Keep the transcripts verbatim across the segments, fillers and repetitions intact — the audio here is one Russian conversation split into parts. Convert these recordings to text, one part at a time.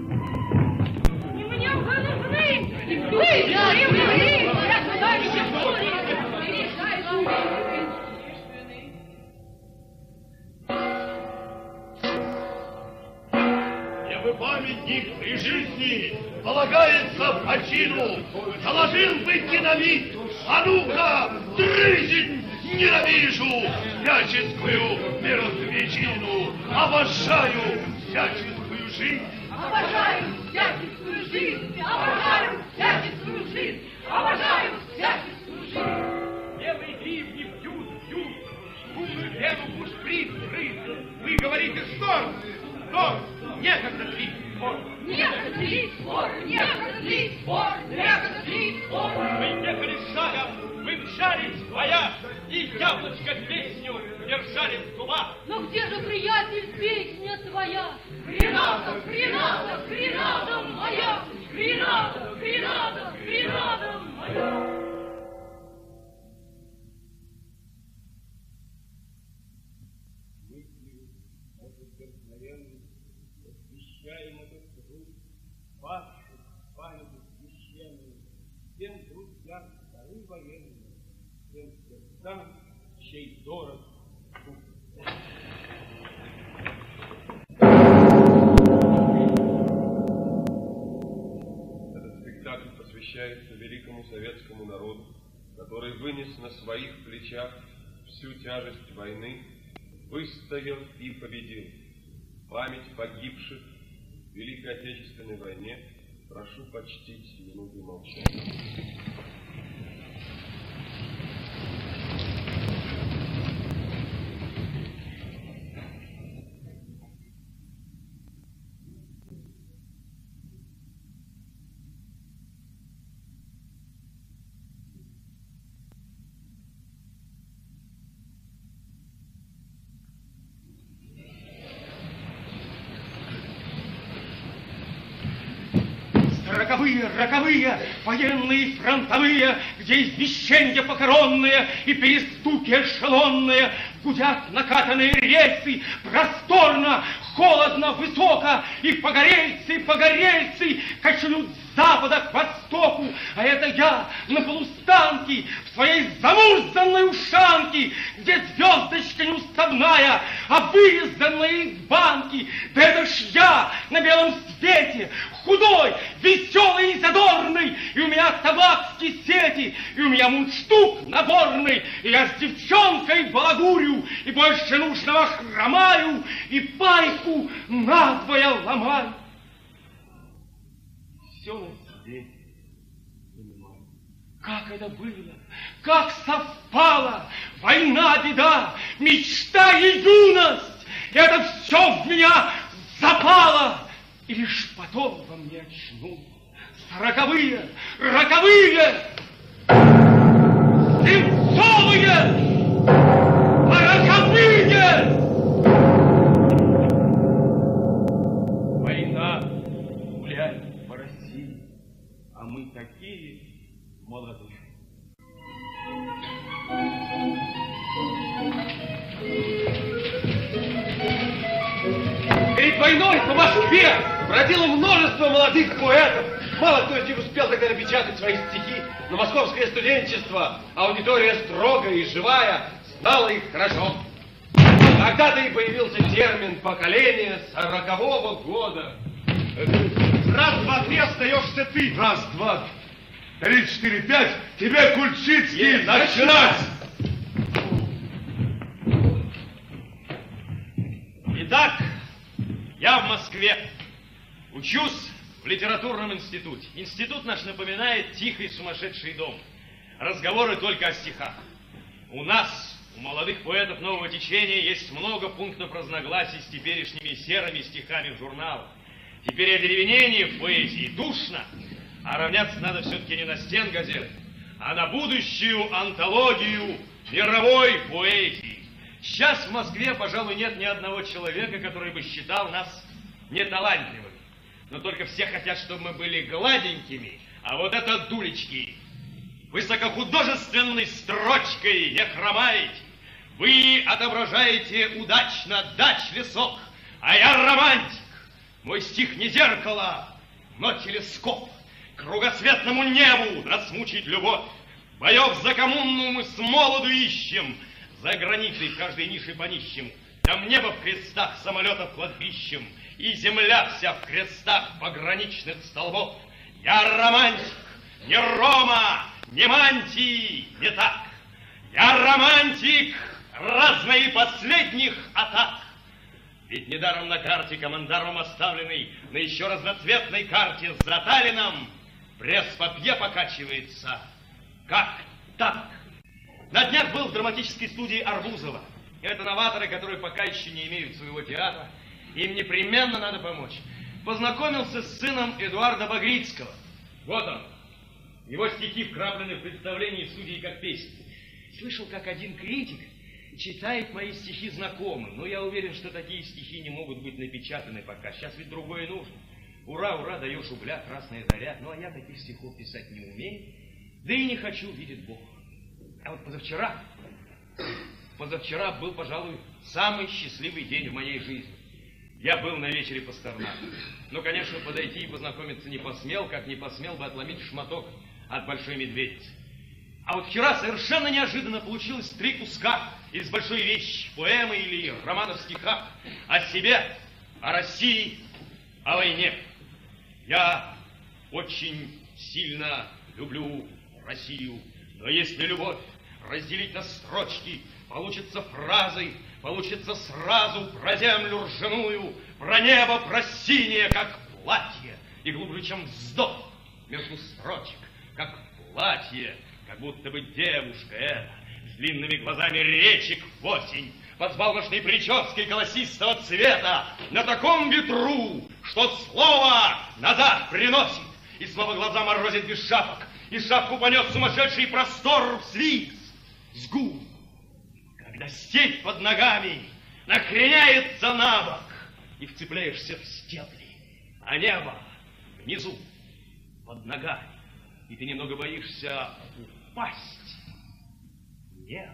И мне уже нужны! И вы, и вы, я туда еще Памятник при жизни полагается в почину. Заложил бы динамит, а ну-ка, дрызень, ненавижу всяческую мертвечину. Обожаю всяческую жизнь. Обожаю всяческую жизнь, обожаю всяческую жизнь, обожаю всяческую жизнь. Белые гривни бьют, бьют, шумную пену пушприт, рысь. Вы говорите, что? Что? Некогда длить спор. Некогда длить спор, некогда длить спор, некогда длить спор. Вы ехали шагом, вы мчались в боях, и яблочко песню держали в зубах. Но где же, приятель, песня твоя? Гренада, гренада, гренада моя! Гренада, гренада, гренада моя! Павших памятных священных, всем друзьям старым военным, всем сердцам, чей дорог дух. Этот спектакль посвящается великому советскому народу, который вынес на своих плечах всю тяжесть войны, выстоял и победил. Память погибших в Великой Отечественной войне прошу почтить минутой молчания. Роковые, роковые, военные, фронтовые, где извещения покоронные и перестуки эшелонные, гудят накатанные рельсы, просторно, холодно, высоко, и погорельцы, погорельцы качнут с запада к востоку, а это я на полустанке в своей замурзанной ушанке, где звездочка неуставная, а вырезанная из банки, да это ж я на белом свете, худой, веселый и задорный, и у меня табакские сети, и у меня мундштук наборный, и я с девчонкой балагурю, и больше нужного хромаю, и пайку надвое ломаю. Все на свете понимаю. Как это было, как совпало, война, беда, мечта и юность, это все в меня запало. И лишь потом во мне очнулся роковые, роковые, свинцовые, роковые. Война гуляет по России, а мы такие молодые. Перед войной по Москве бродило множество молодых поэтов. Мало кто из них успел тогда напечатать свои стихи, но московское студенчество, аудитория строгая и живая, знала их хорошо. Тогда-то и появился термин «поколение сорокового года». Раз, два, три, остаешься ты. Раз, два, три, четыре, пять. Тебе, Кульчицкий, начинать! Итак, я в Москве. Учусь в литературном институте. Институт наш напоминает тихий сумасшедший дом. Разговоры только о стихах. У нас, у молодых поэтов нового течения, есть много пунктов разногласий с теперешними серыми стихами в журналах. Теперь одеревенение в поэзии душно, а равняться надо все-таки не на стен газет, а на будущую антологию мировой поэзии. Сейчас в Москве, пожалуй, нет ни одного человека, который бы считал нас неталантливыми. Но только все хотят, чтобы мы были гладенькими, а вот это дулечки. Высокохудожественной строчкой не хромаете. Вы отображаете удачно дач лесок, а я романтик. Мой стих не зеркало, но телескоп. Кругосветному небу нас мучит любовь. Боев за коммуну мы с молоду ищем, за границей в каждой нише понищем. Там небо в крестах самолетов кладбищем, и земля вся в крестах пограничных столбов. Я романтик, не Рома, не мантии, не так. Я романтик разной последних атак. Ведь недаром на карте командаром оставленной, на еще разноцветной карте с Заталином, пресс-папье покачивается. Как так? На днях был в драматической студии Арбузова. Это новаторы, которые пока еще не имеют своего театра. Им непременно надо помочь. Познакомился с сыном Эдуарда Багрицкого. Вот он. Его стихи вкраплены в представлении студии как песни. Слышал, как один критик читает мои стихи знакомым, но я уверен, что такие стихи не могут быть напечатаны пока. Сейчас ведь другое нужно. Ура, ура, даешь убля, красная заря. Ну, а я таких стихов писать не умею, да и не хочу, видит Бог. А вот позавчера, позавчера был, пожалуй, самый счастливый день в моей жизни. Я был на вечере Пастернака. Ну, конечно, подойти и познакомиться не посмел, как не посмел бы отломить шматок от Большой Медведицы. А вот вчера совершенно неожиданно получилось три куска из большой вещи, поэмы или романа в стихах о себе, о России, о войне. Я очень сильно люблю Россию, но если любовь разделить на строчки, получится фразой, получится сразу про землю ржаную, про небо, про синее, как платье, и глубже, чем вздох между строчек, как платье, как будто бы девушка эта, с длинными глазами речек в осень, под взбалмошной прической колосистого цвета, на таком ветру, что слово назад приносит, и снова глаза морозит без шапок, и шапку понес сумасшедший простор в свист, с губ. Когда степь под ногами накреняется на бок, и вцепляешься в стебли, а небо внизу, под ногами, и ты немного боишься упасть в небо.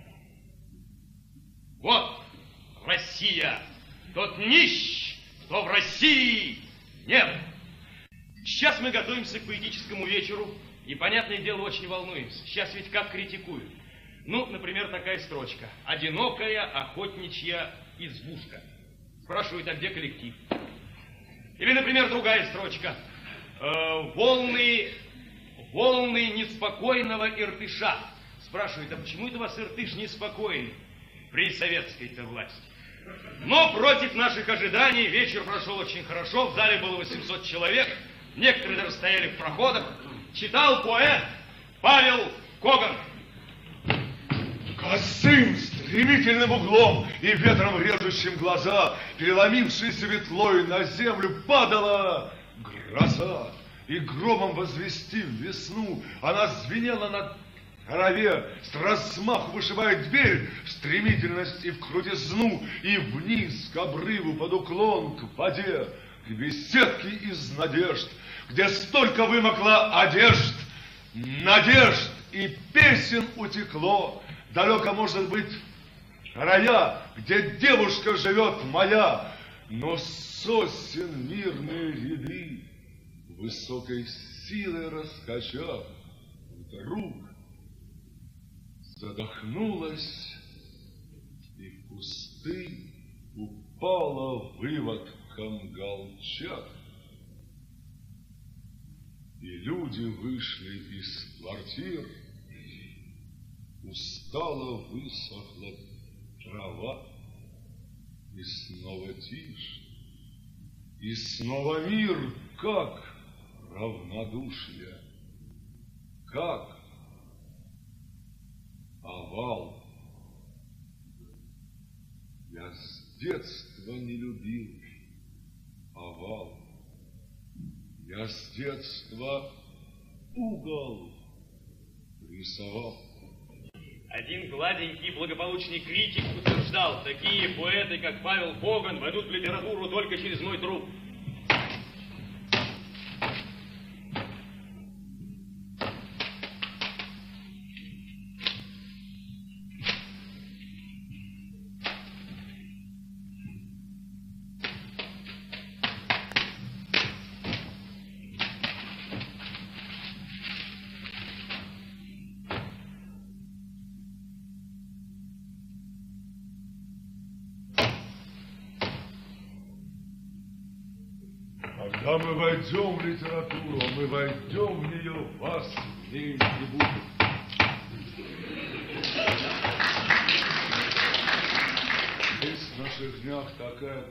Вот Россия, тот нищ, кто в России нет. Сейчас мы готовимся к поэтическому вечеру, и, понятное дело, очень волнуемся. Сейчас ведь как критикуют. Ну, например, такая строчка. «Одинокая охотничья избушка». Спрашивают, а где коллектив? Или, например, другая строчка. Э, волны, волны неспокойного Иртыша. Спрашивают, а почему это у вас Иртыш неспокойный при советской-то власти? Но против наших ожиданий вечер прошел очень хорошо. В зале было восемьсот человек. Некоторые даже стояли в проходах. Читал поэт Павел Коган. Косым, стремительным углом и ветром режущим глаза, переломившись ветлой на землю, падала гроза. И громом возвестив весну, она звенела над траве, с размаху вышибая дверь в стремительность и в крутизну, и вниз к обрыву под уклон, к воде, к беседке из надежд, где столько вымокла одежд, надежд и песен утекло. Далеко, может быть, края, где девушка живет моя, но сосен мирные ряды, высокой силой раскачав, вдруг задохнулась, и в кусты упала выводком галчат. И люди вышли из квартир, устало высохла трава, и снова тишь, и снова мир, как равнодушие, как овал. Я с детства не любил овал. Я с детства угол рисовал. Один гладенький благополучный критик утверждал, такие поэты, как Павел Коган, войдут в литературу только через мой труд. Когда мы войдем в литературу, мы войдем в нее, вас в ней не будет. Есть в наших днях такая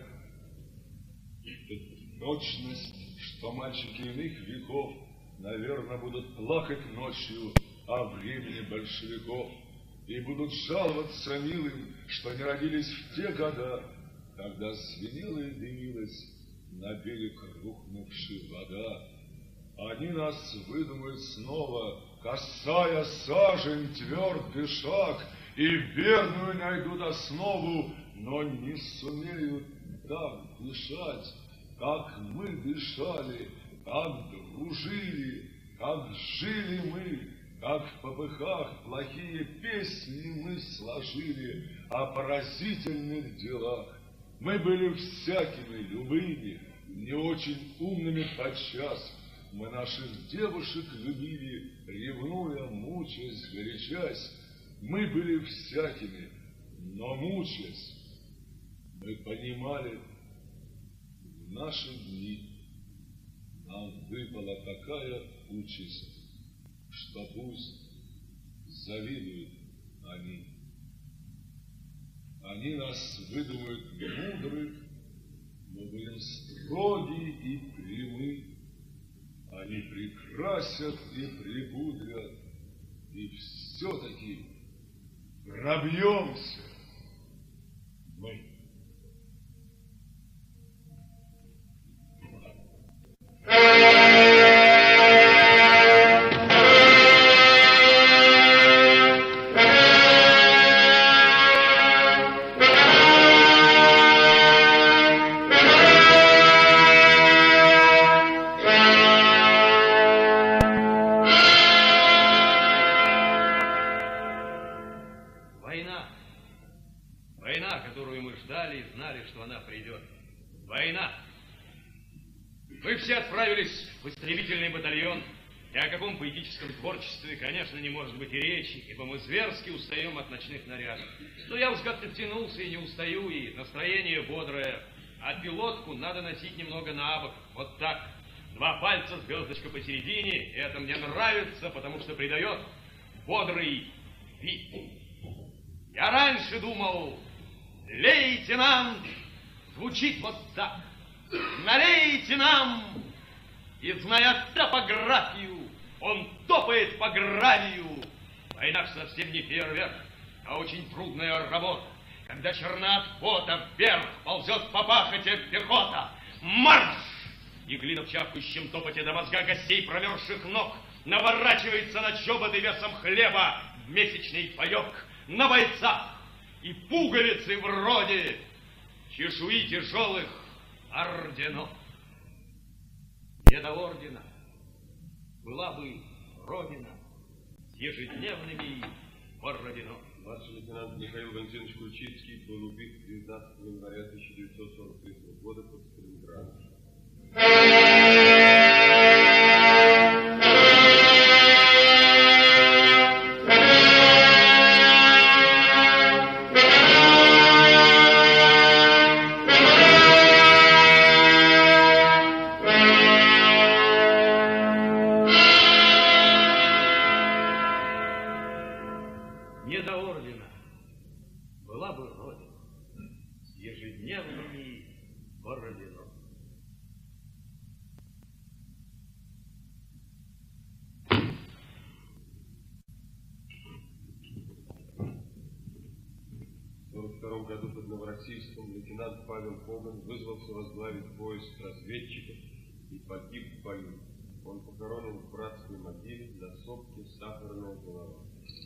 точность, что мальчики иных веков, наверное, будут плакать ночью о времени большевиков и будут жаловаться милым, что не родились в те года, когда звенела и дымилась на берег рухнувшая вода. Они нас выдумают снова, касая сажень твердый шаг, и верную найдут основу, но не сумеют так дышать, как мы дышали, как дружили, как жили мы, как в попыхах плохие песни мы сложили о поразительных делах. Мы были всякими, любыми, не очень умными подчас. Мы наших девушек любили, ревнуя, мучаясь, горячась. Мы были всякими, но мучаясь, мы понимали, в наши дни нам выпала такая участь, что пусть завидуют они. Они нас выдумают мудрых, мы будем строги и прямы. Они прекрасят и припудрят, и все-таки пробьемся мы. Конечно, не может быть и речи, ибо мы зверски устаем от ночных нарядов. Но я уж как-то втянулся и не устаю, и настроение бодрое. А пилотку надо носить немного на бок, вот так. Два пальца, звездочка посередине, и это мне нравится, потому что придает бодрый вид. Я раньше думал, лейтенант звучит вот так. Налейте нам, и зная топографию, он топает по гравию. Война совсем не фейерверк, а очень трудная работа. Когда черна от пота вверх ползет по пахоте пехота. Марш! И глина в чавкающем топоте до мозга гостей промерзших ног наворачивается на чоботы весом хлеба в месячный паек на бойцах. И пуговицы вроде чешуи тяжелых орденов. Не до ордена была бы Родина с ежедневными Бородино. Младший лейтенант Михаил Валентинович Ключицкий был убит тринадцатого января тысяча девятьсот сорок третьего года под Сталинградом. Лейтенант Павел Коган вызвался возглавить поиск разведчиков и погиб в бою. Он похоронен в братской могиле на сопке Сахарная голова.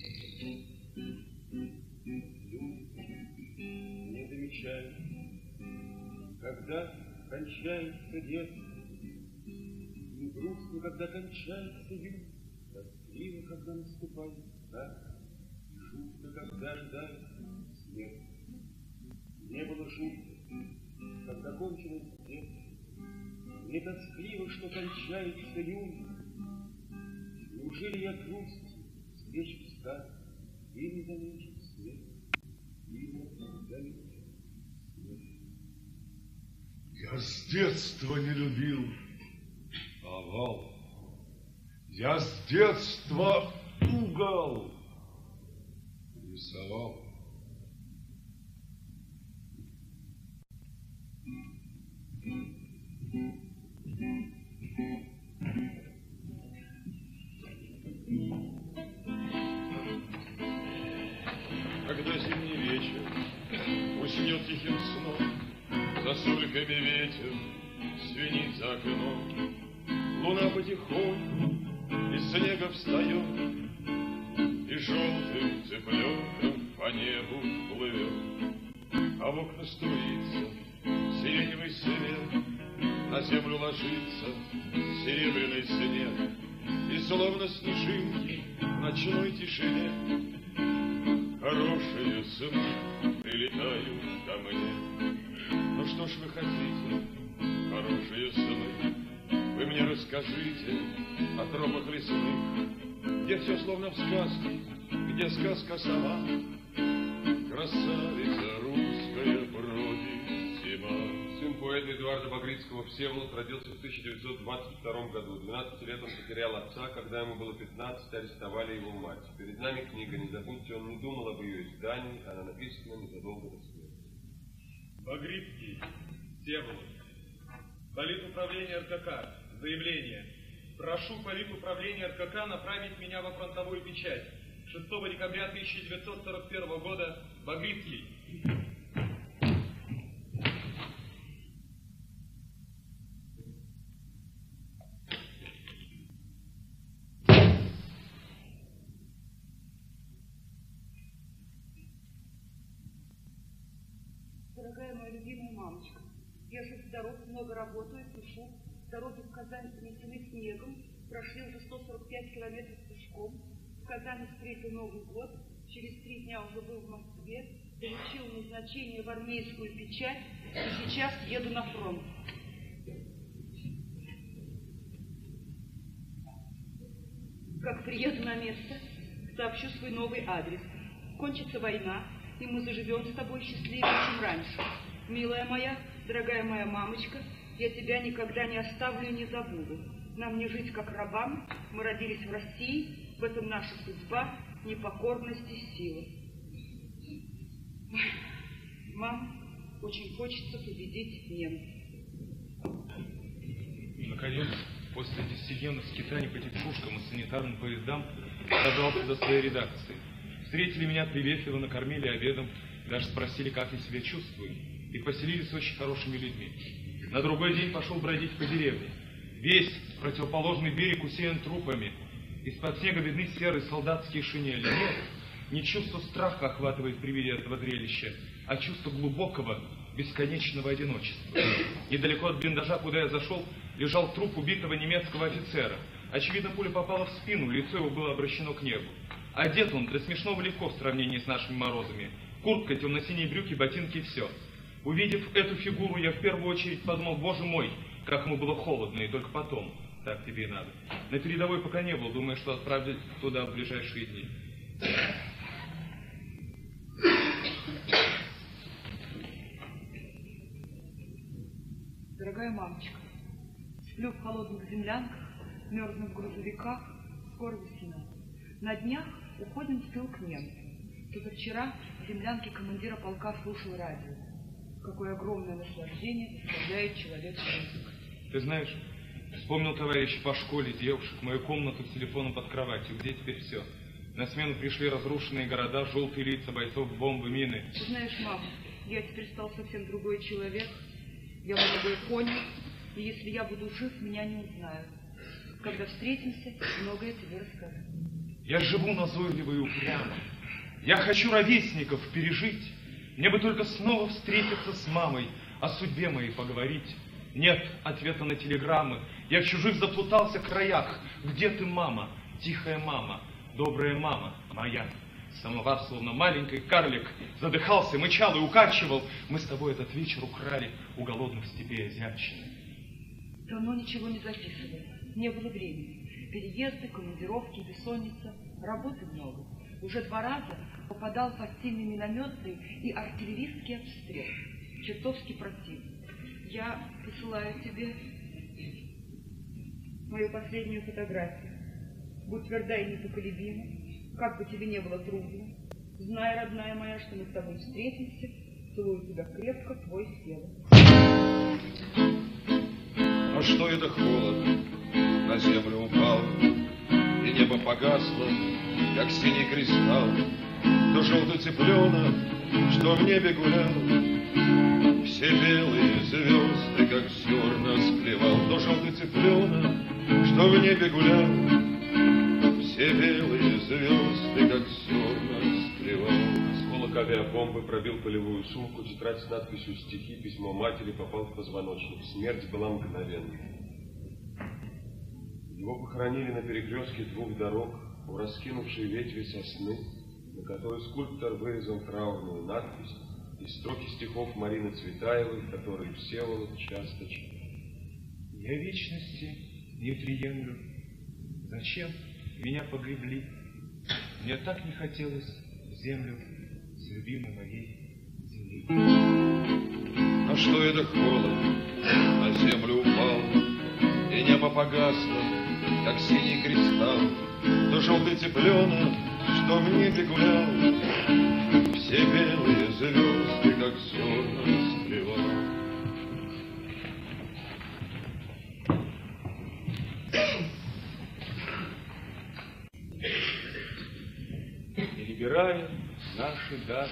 Не замечаю, когда кончается детство, не грустно, когда кончается юность, тоскливо, когда наступает старость, и жутко, когда ждать смерть. Не было шутки, когда кончилось детство, не тоскливо, что кончается юность. Неужели я грустью встречу старость и не замечу свет, и не замечу свет? Я с детства не любил овал. Я с детства угол рисовал. Когда зимний вечер уснет тихим сном, сосульками ветер свинит за окном, луна потихоньку из снега встает и желтым цыпленком по небу плывет, а в окна струится сиреневый свет, на землю ложится серебряный снег, и словно снежинки в ночной тишине хорошие сны прилетают ко мне. Ну что ж вы хотите, хорошие сны? Вы мне расскажите о тропах лесных, где все словно в сказке, где сказка сама, красавица русская бродит зима. Сын поэта Эдуарда Багрицкого Всеволод родился в тысяча девятьсот двадцать втором году. двенадцати лет он потерял отца, когда ему было пятнадцать, арестовали его мать. Перед нами книга, не забудьте, он не думал об ее издании, она написана незадолго до смерти. Багрицкий Всеволод. Политуправление эр ка ка. Заявление. Прошу политуправление эр ка ка направить меня во фронтовую печать. шестого декабря тысяча девятьсот сорок первого года. Багрицкий. Дорогая моя любимая мамочка, я же с дорог много работаю, пишу. Дороги в Казань занесены снегом, прошли уже сто сорок пять километров пешком. В Казани встретил Новый год, через три дня уже был в Москве, получил назначение в армейскую печать и сейчас еду на фронт. Как приеду на место, сообщу свой новый адрес. Кончится война, и мы заживем с тобой счастливее, чем раньше. Милая моя, дорогая моя мамочка, я тебя никогда не оставлю и не забуду. Нам не жить как рабам, мы родились в России, в этом наша судьба, непокорность и сила. Мам, очень хочется победить немцев. Наконец, после десятидневных скитаний по текшушкам и санитарным поездам, добрался до своей редакции. Встретили меня приветливо, накормили обедом, даже спросили, как я себя чувствую, и поселились с очень хорошими людьми. На другой день пошел бродить по деревне. Весь противоположный берег усеян трупами. Из-под снега видны серые солдатские шинели. Нет, не чувство страха охватывает при виде этого зрелища, а чувство глубокого, бесконечного одиночества. Недалеко от блиндажа, куда я зашел, лежал труп убитого немецкого офицера. Очевидно, пуля попала в спину, лицо его было обращено к небу. Одет он для смешного легко в сравнении с нашими морозами. Куртка, темно-синие брюки, ботинки и все. Увидев эту фигуру, я в первую очередь подумал, боже мой, как ему было холодно, и только потом. Так тебе и надо. На передовой пока не был, думаю, что отправлять туда в ближайшие дни. Дорогая мамочка, сплю в холодных землянках, мерзну в грузовиках, скоро весна. На днях уходим в тыл к немцам. Позавчера в землянке командира полка слушал радио. Какое огромное наслаждение доставляет человеку язык. Ты знаешь, вспомнил товарища по школе, девушек, мою комнату с телефоном под кроватью. Где теперь все? На смену пришли разрушенные города, желтые лица бойцов, бомбы, мины. Ты знаешь, мама, я теперь стал совсем другой человек. Я многое понял, и если я буду жив, меня не узнают. Когда встретимся, многое тебе расскажу. Я живу назойливо и упрямо. Я хочу ровесников пережить. Мне бы только снова встретиться с мамой, о судьбе моей поговорить. Нет ответа на телеграммы. Я в чужих заплутался краях. Где ты, мама? Тихая мама, добрая мама моя. Самовар, словно маленький карлик, задыхался, мычал и укачивал. Мы с тобой этот вечер украли у голодных степей азиатчины. Давно ничего не записывали. Не было времени. Переезды, командировки, бессонница. Работы много. Уже два раза попадал под сильный минометный и артиллерийский обстрел. Чертовски противно. Я посылаю тебе мою последнюю фотографию. Будь тверда и непоколебима, как бы тебе не было трудно. Знай, родная моя, что мы с тобой встретимся. Целую тебя крепко, твой Сева. А что это холод? На землю упал, и небо погасло, как синий кристалл. То желтый цыпленок, что в небе гулял, все белые звезды, как зерна, склевал. То желтый цыпленок, что в небе гулял, все белые звезды, как зерна, склевал. Осколок авиабомбы пробил полевую сумку, тетрадь с надписью «Стихи», письмо матери попал в позвоночник. Смерть была мгновенной. Его похоронили на перекрестке двух дорог, у раскинувшей ветви сосны, на которой скульптор вырезал траурную надпись и строки стихов Марины Цветаевой, которые Всеволод часто читал. Я вечности не приемлю. Зачем меня погребли? Мне так не хотелось в землю с любимой моей земли. А что это холод? На землю упал, и небо погасло, как синий кристалл. То желтый цыпленок, что в небе гулял, все белые звезды, как зерна, склевал. Перебирая наши даты,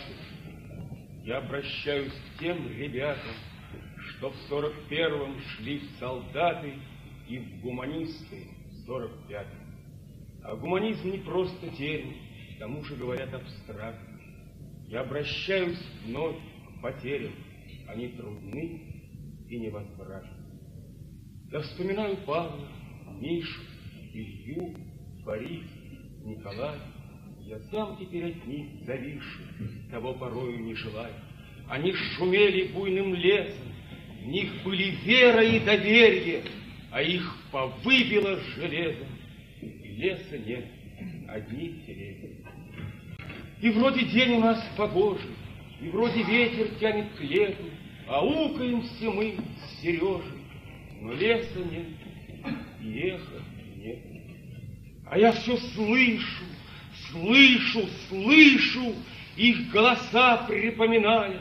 я обращаюсь к тем ребятам, что в сорок первом шли в солдаты и в гуманисты в сорок пятом. А гуманизм не просто термин, к тому же говорят абстрактно. Я обращаюсь вновь к потерям, они трудны и невозвратны. Я вспоминаю Павла, Мишу, Илью, Бориса, Николая. Я сам теперь от них завишу, того порою не желаю. Они шумели буйным лесом, в них были вера и доверие, а их повыбило железом. И леса нет, одни деревья. И вроде день у нас погожий, и вроде ветер тянет к лету, аукаем все мы с Сережей, но леса нет, и эха нет. А я все слышу, слышу, слышу их голоса, припоминая.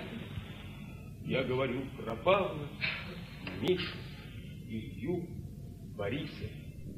Я говорю про Павла, Мишу, Илью, Бориса,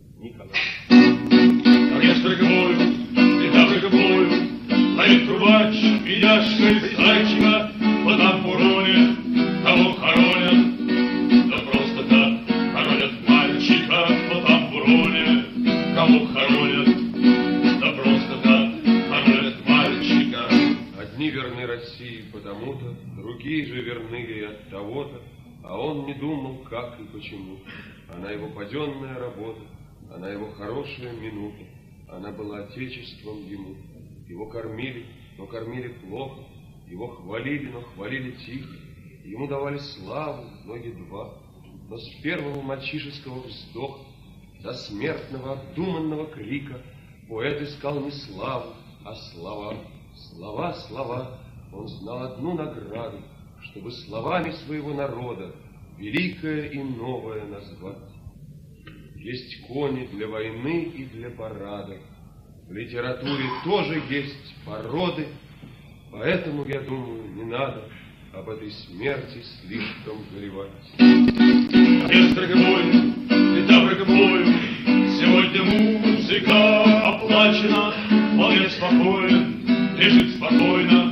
Николая. Оркестр гомою, летавры гомою, ловит трубач, меня шестачка, по тамбуроне, кого хоронят, да просто так хоронят мальчика, по тамбуроне, кого хоронят, да просто так хоронят мальчика. Одни верны России потому-то, другие же верны ей от того-то, а он не думал, как и почему. Она его паденная работа, она его хорошая минута, она была отечеством ему. Его кормили, но кормили плохо, его хвалили, но хвалили тихо, ему давали славу, но едва. Но с первого мальчишеского вздоха до смертного обдуманного крика поэт искал не славу, а слова. Слова, слова, он знал одну награду, чтобы словами своего народа великое и новое назвать. Есть кони для войны и для парада. В литературе тоже есть породы, поэтому, я думаю, не надо об этой смерти слишком горевать. Оркестр гомою, летавры гомою, сегодня музыка оплачена, вполне спокоен, лежит спокойно.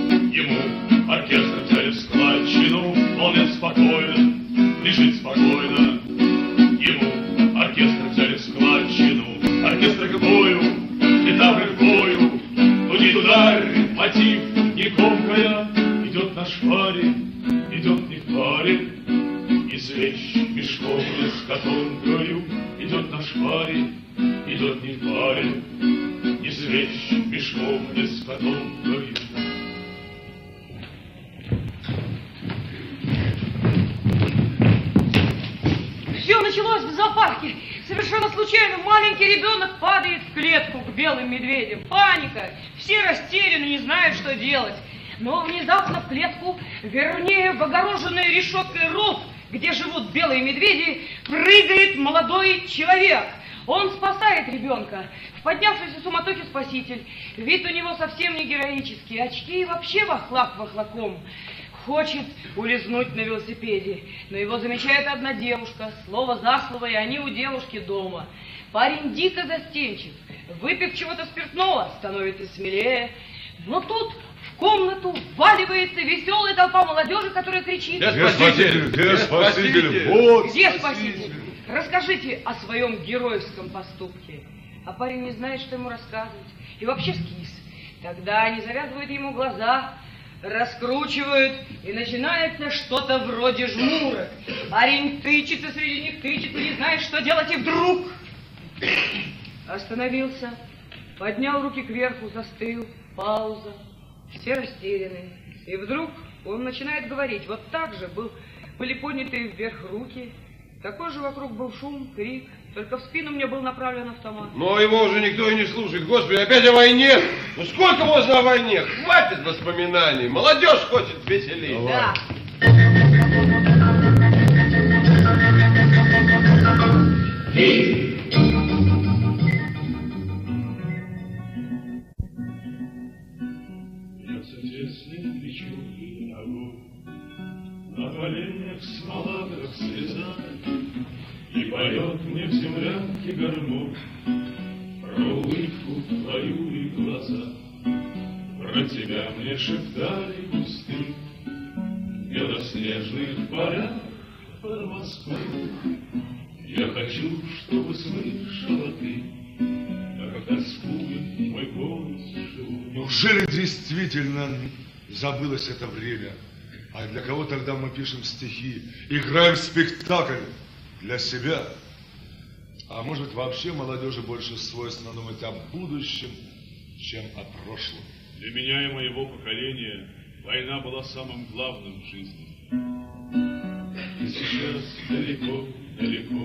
Ему оркестр взяли в складчину, вполне спокоен, лежит спокойно. Ему оркестр взяли в складчину, оркестр к бою, летавры к бою, тудит ударь, мотив не комкая, идет на шпаре, идет не в паре, и свеч мешком с котомкою, идет на шпаре, идет не в паре, и свеч мешком с котомкою. Все началось в зоопарке. Совершенно случайно маленький ребенок падает в клетку к белым медведям. Паника. Все растеряны, не знают, что делать. Но внезапно в клетку, вернее, в огороженный решеткой ров, где живут белые медведи, прыгает молодой человек. Он спасает ребенка. В поднявшейся суматохе спаситель. Вид у него совсем не героический. Очки вообще вахлак вахлаком. Хочет улизнуть на велосипеде. Но его замечает одна девушка. Слово за слово, и они у девушки дома. Парень дико застенчив. Выпив чего-то спиртного, становится смелее. Но тут в комнату вваливается веселая толпа молодежи, которая кричит: Где спаситель? Где спаситель? Вот где спаситель? Расскажите о своем геройском поступке. А парень не знает, что ему рассказывать. И вообще скис. Тогда они завязывают ему глаза, раскручивают, и начинается что-то вроде жмурок. Парень тычется среди них, тычется, не знает, что делать, и вдруг остановился, поднял руки кверху, застыл, пауза, все растеряны. И вдруг он начинает говорить. Вот так же был, были подняты вверх руки, такой же вокруг был шум, крик, только в спину мне был направлен автомат. Но его уже никто и не слушает. Господи, опять о войне? Ну сколько можно о войне? Хватит воспоминаний. Молодежь хочет веселей. Да. Я с ответственным плечом и ногой, на коленях смола, как слеза, и поет мне в землянке гармонь про улыбку твою и глаза. Про тебя мне шептали кусты в белоснежных полях под Москвой. Я хочу, чтобы слышала ты, как тоскует мой голос живой. Неужели действительно забылось это время? А для кого тогда мы пишем стихи, играем в спектакль? Для себя? А может, вообще молодежи больше свойственно думать о будущем, чем о прошлом? Для меня и моего поколения война была самым главным в жизни. И сейчас далеко, далеко,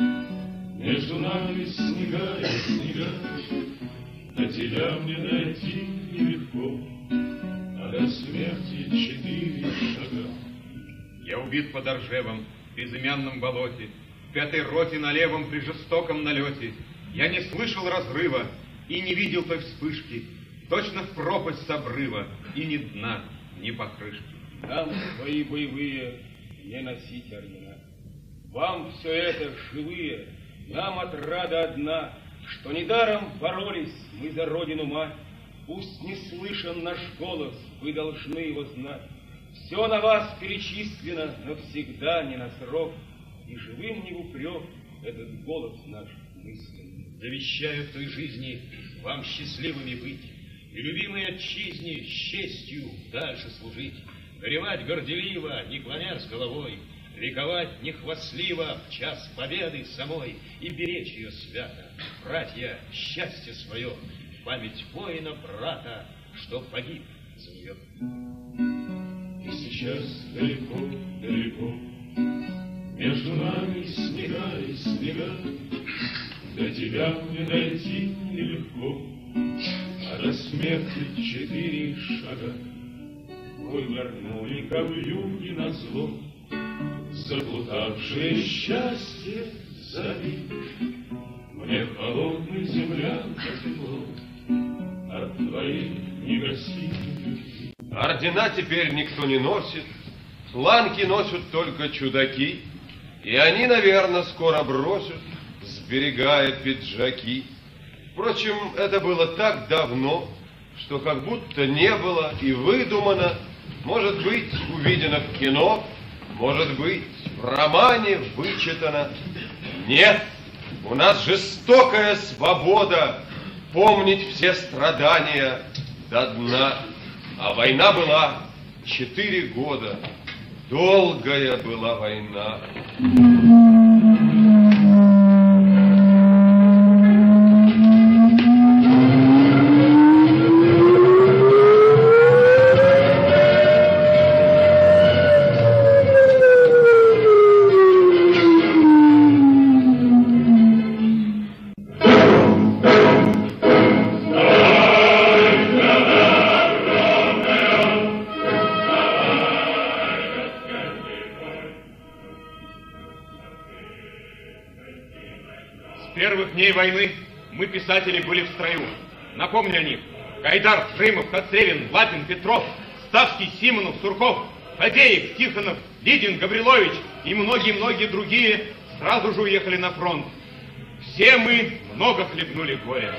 между нами снега и снега, до тебя мне дойти нелегко, а до смерти четыре шага. Я убит под Оржевом, в безымянном болоте, в пятой роте на левом при жестоком налете. Я не слышал разрыва и не видел той вспышки, точно в пропасть с обрыва, и ни дна, ни покрышки. Нам свои боевые не носить ордена. Вам все это живые, нам отрада одна, что недаром боролись мы за родину мать. Пусть не слышен наш голос, вы должны его знать. Все на вас перечислено, навсегда не на срок, и живым не в упрек этот голос наш мысленный. Завещаю той жизни вам счастливыми быть, и любимой отчизне с честью дальше служить, горевать горделиво, не клонясь головой, ликовать нехвастливо в час победы самой и беречь ее свято, братья, счастье свое, память воина брата, что погиб за нее. И сейчас далеко, далеко, между нами снега и снега, до тебя мне дойти нелегко, а до смерти четыре шага. Вы вернули ко вьюге назло, заплутавшее счастье зови. Мне холодной землянка тепло от твоей негасимой любви. Ордена теперь никто не носит, планки носят только чудаки, и они, наверное, скоро бросят, сберегая пиджаки. Впрочем, это было так давно, что как будто не было и выдумано, может быть, увидено в кино, может быть, в романе вычитано. Нет, у нас жестокая свобода помнить все страдания до дна. А война была четыре года. Долгая была война. первых дней войны мы, писатели, были в строю. Напомню о них. Гайдар, Жимов, Коцевин, Лапин, Петров, Ставский, Симонов, Сурков, Фадеев, Тихонов, Лидин, Гаврилович и многие-многие другие сразу же уехали на фронт. Все мы много хлебнули горя.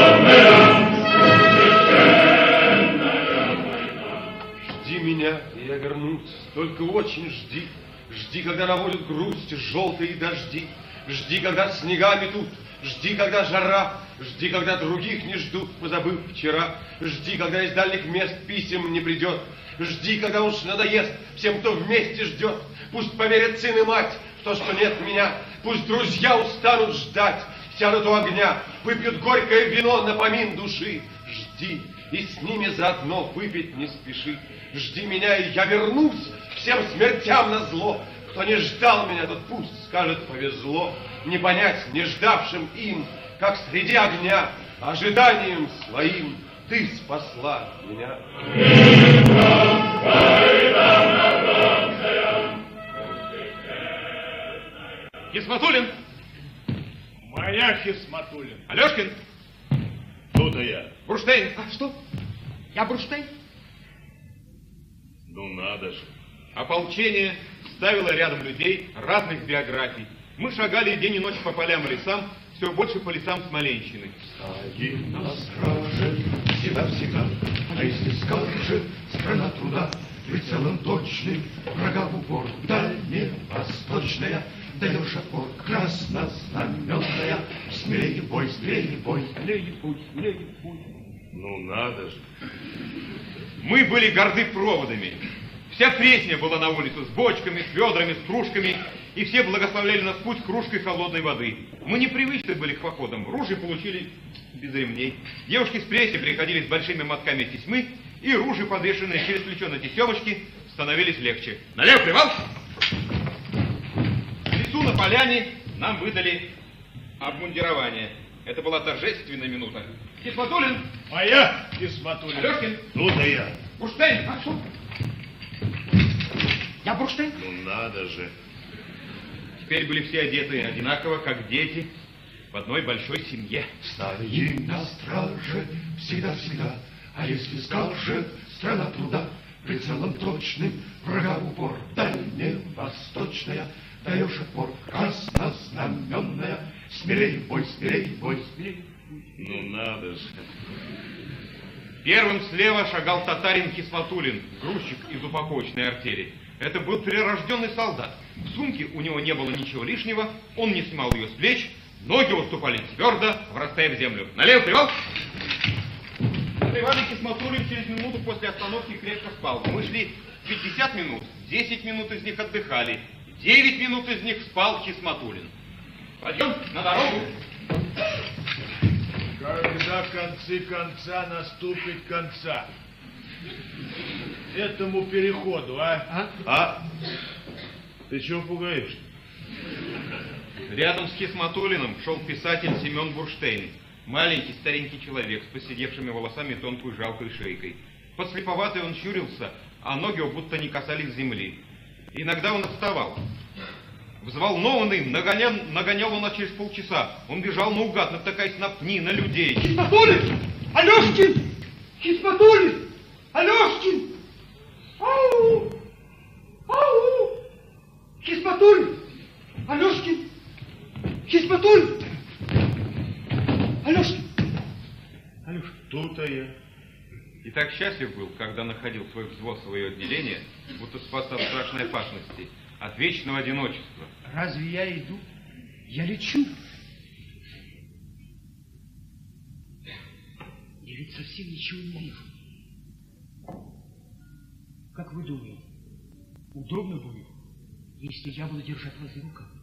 Жди меня, и я вернусь, только очень жди. Жди, когда наводят грусть желтые дожди. Жди, когда снега метут. Жди, когда жара. Жди, когда других не ждут, позабыв вчера. Жди, когда из дальних мест писем не придет. Жди, когда уж надоест всем, кто вместе ждет. Пусть поверят сын и мать в то, что нет меня. Пусть друзья устанут ждать, сядут у огня, выпьют горькое вино на помин души. Жди, и с ними заодно выпить не спеши. Жди меня, и я вернусь всем смертям назло. Кто не ждал меня, тот пусть скажет повезло. Не понять не ждавшим им, как среди огня, ожиданием своим ты спасла меня. Хисматуллин! Моя Хисматуллин. Алешкин! Тут и я. Бурштейн! А что? Я Бурштейн? Ну надо же. Ополчение ставило рядом людей разных биографий. Мы шагали день и ночь по полям и лесам, все больше по лесам Смоленщины. Стоим на страже всегда-всегда, а если скажет страна труда, прицелом точным, врага в упор, дальневосточная, даешь отпор, краснознаменная, смелее бой, смелее бой, смелее бой, смелее бой. Ну надо же. Мы были горды проводами. Вся Пресня была на улице с бочками, с ведрами, с кружками, и все благословляли нас путь кружкой холодной воды. Мы непривычны были к походам, ружья получили без ремней. Девушки с Пресни приходили с большими мотками тесьмы, и ружья, подвешенные через плечо на тесемочке, становились легче. Налево, привал! В лесу на поляне нам выдали обмундирование. Это была торжественная минута. Хисматуллин! Моя Хисматуллин. Алешкин! Тут и я. Бурштейн! А что? Я Бурштейн? Ну надо же. Теперь были все одеты одинаково, как дети, в одной большой семье. Стоим на страже всегда-всегда, а если скажет страна труда, прицелом точным, врага в упор, дальневосточная, даешь отпор, краснознаменная, смелее бой, смелее бой, смелее бой. Ну надо же. Первым слева шагал татарин Хисматуллин, грузчик из упаковочной артели. Это был прирожденный солдат. В сумке у него не было ничего лишнего, он не снимал ее с плеч, ноги уступали твердо, врастая в землю. Налево, привал! Иван Хисматуллин через минуту после остановки крепко спал. Мы шли пятьдесят минут, десять минут из них отдыхали, девять минут из них спал Хисматуллин. Пойдем на дорогу. Когда концы конца наступит конца? Этому переходу, а? А? А? Ты чего пугаешь? Рядом с Хисматуллиным шел писатель Семен Бурштейн. Маленький старенький человек с поседевшими волосами и тонкой жалкой шейкой. Подслеповатый он щурился, а ноги его будто не касались земли. Иногда он отставал. Взволнованный, нагонял, нагонял он нас через полчаса. Он бежал наугад, натыкаясь на пни, на людей. Хисматуллин! Алешкин! Хисматуллин! Алешкин! Ау! Ау! Хисматуллин! Алешкин! Хисматуллин! Алешкин! Алешкин! Тут-то я. И так счастлив был, когда находил свой взвод, свое отделение, будто спас от страшной опасности, от вечного одиночества. Разве я иду? Я лечу. Я ведь совсем ничего не вижу. Как вы думаете, удобно будет, если я буду держать вас за рукав?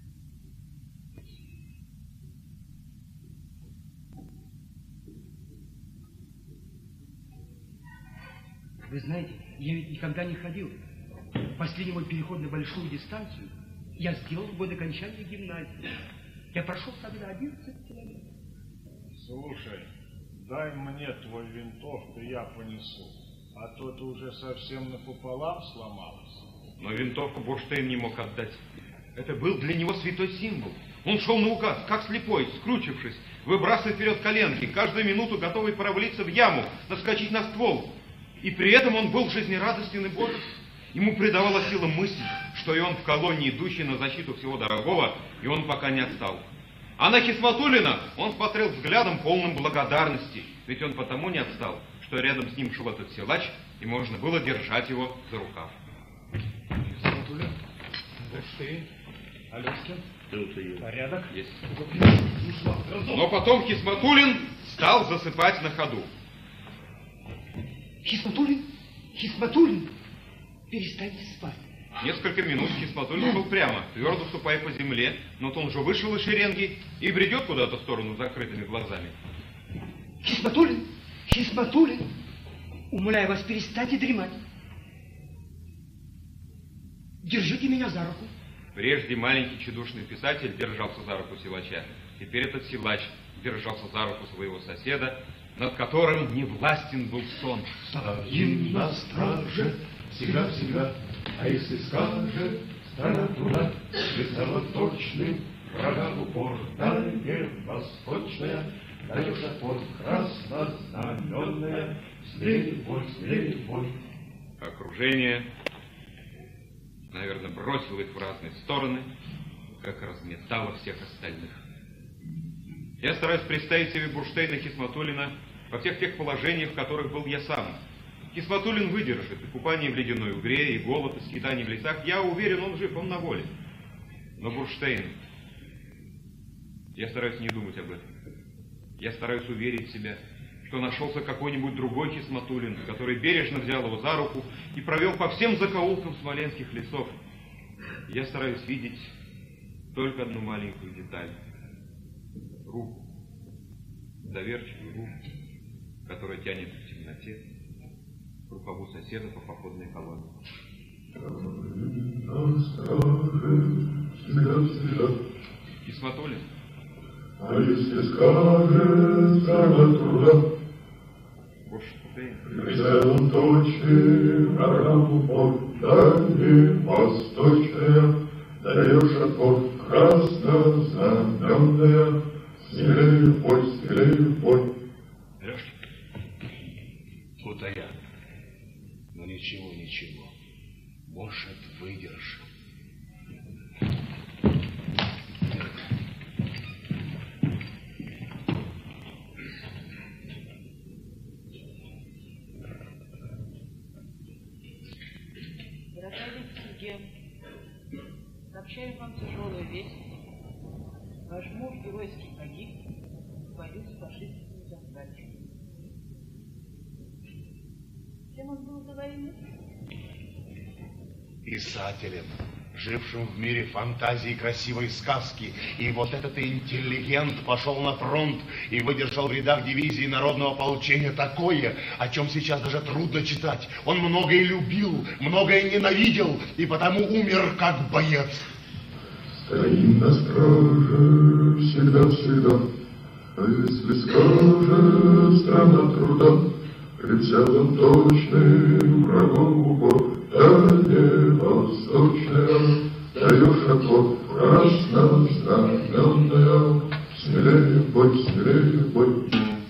Вы знаете, я ведь никогда не ходил. Последний мой переход на большую дистанцию я сделал в год окончания гимназии. Я прошел тогда одиннадцать километров. Слушай, дай мне твой винтовку, я понесу. А то ты уже совсем напополам сломалась. Но винтовку Бурштейн не мог отдать. Это был для него святой символ. Он шел наугад, как слепой, скручившись, выбрасывая вперед коленки, каждую минуту готовый провалиться в яму, наскочить на ствол. И при этом он был жизнерадостен и бодр. Ему придавала сила мысль, что и он в колонии, идущий на защиту всего дорогого, и он пока не отстал. А на Хисматуллина он смотрел взглядом, полным благодарности, ведь он потому не отстал, что рядом с ним шел этот силач, и можно было держать его за рукав. Хисматуллин, вот ты, Алешкин. Порядок? Есть. Но потом Хисматуллин стал засыпать на ходу. Хисматуллин, Хисматуллин, перестаньте спать. Несколько минут Хисматуллин шел прямо, твердо ступая по земле, но вот он уже вышел из шеренги и бредет куда-то в сторону с закрытыми глазами. Хисматуллин, Хисматуллин, умоляю вас, перестаньте дремать. Держите меня за руку. Прежде маленький чудушный писатель держался за руку силача. Теперь этот силач держался за руку своего соседа, над которым не властен был сон. Стоим на страже, всегда-всегда, а если скажет страна труда, весело точный, врага в упор, дальняя восточная, даешь отпор, краснознаменная, смелее бой, смелее бой. Окружение, наверное, бросило их в разные стороны, как разметало всех остальных. Я стараюсь представить себе Бурштейна Хисматуллина во всех тех положениях, в которых был я сам. Хисматуллин выдержит и купание в ледяной угре, и голод, и скитание в лесах. Я уверен, он жив, он на воле. Но Бурштейн... Я стараюсь не думать об этом. Я стараюсь уверить себя, что нашелся какой-нибудь другой Хисматуллин, который бережно взял его за руку и провел по всем закоулкам смоленских лесов. Я стараюсь видеть только одну маленькую деталь. Руку. Доверчивую руку, которая тянет в темноте к рукаву соседа по походной колонне. Хисматуллин. А если скажет страна труда, прицелом точный, врагам упор, дальняя восточная, даешь отпор, краснознаменная, смелее бой, смелее бой. Лешка, тут-то я. Но ничего, ничего. Может, выдержим. Сообщаю вам тяжелую весть. Ваш муж геройски погиб в бою с фашистскими захватчиками. Кем он был до войны? Писателем, жившим в мире фантазии и красивой сказки. И вот этот интеллигент пошел на фронт и выдержал в рядах дивизии народного ополчения такое, о чем сейчас даже трудно читать. Он многое любил, многое ненавидел, и потому умер как боец. Стоим на страже, всегда-всегда, а если скажет страна труда, прицелом точным, врагом в упор, дальняя восточная, даешь отпор, краснознаменная, смелее бой, смелее бой.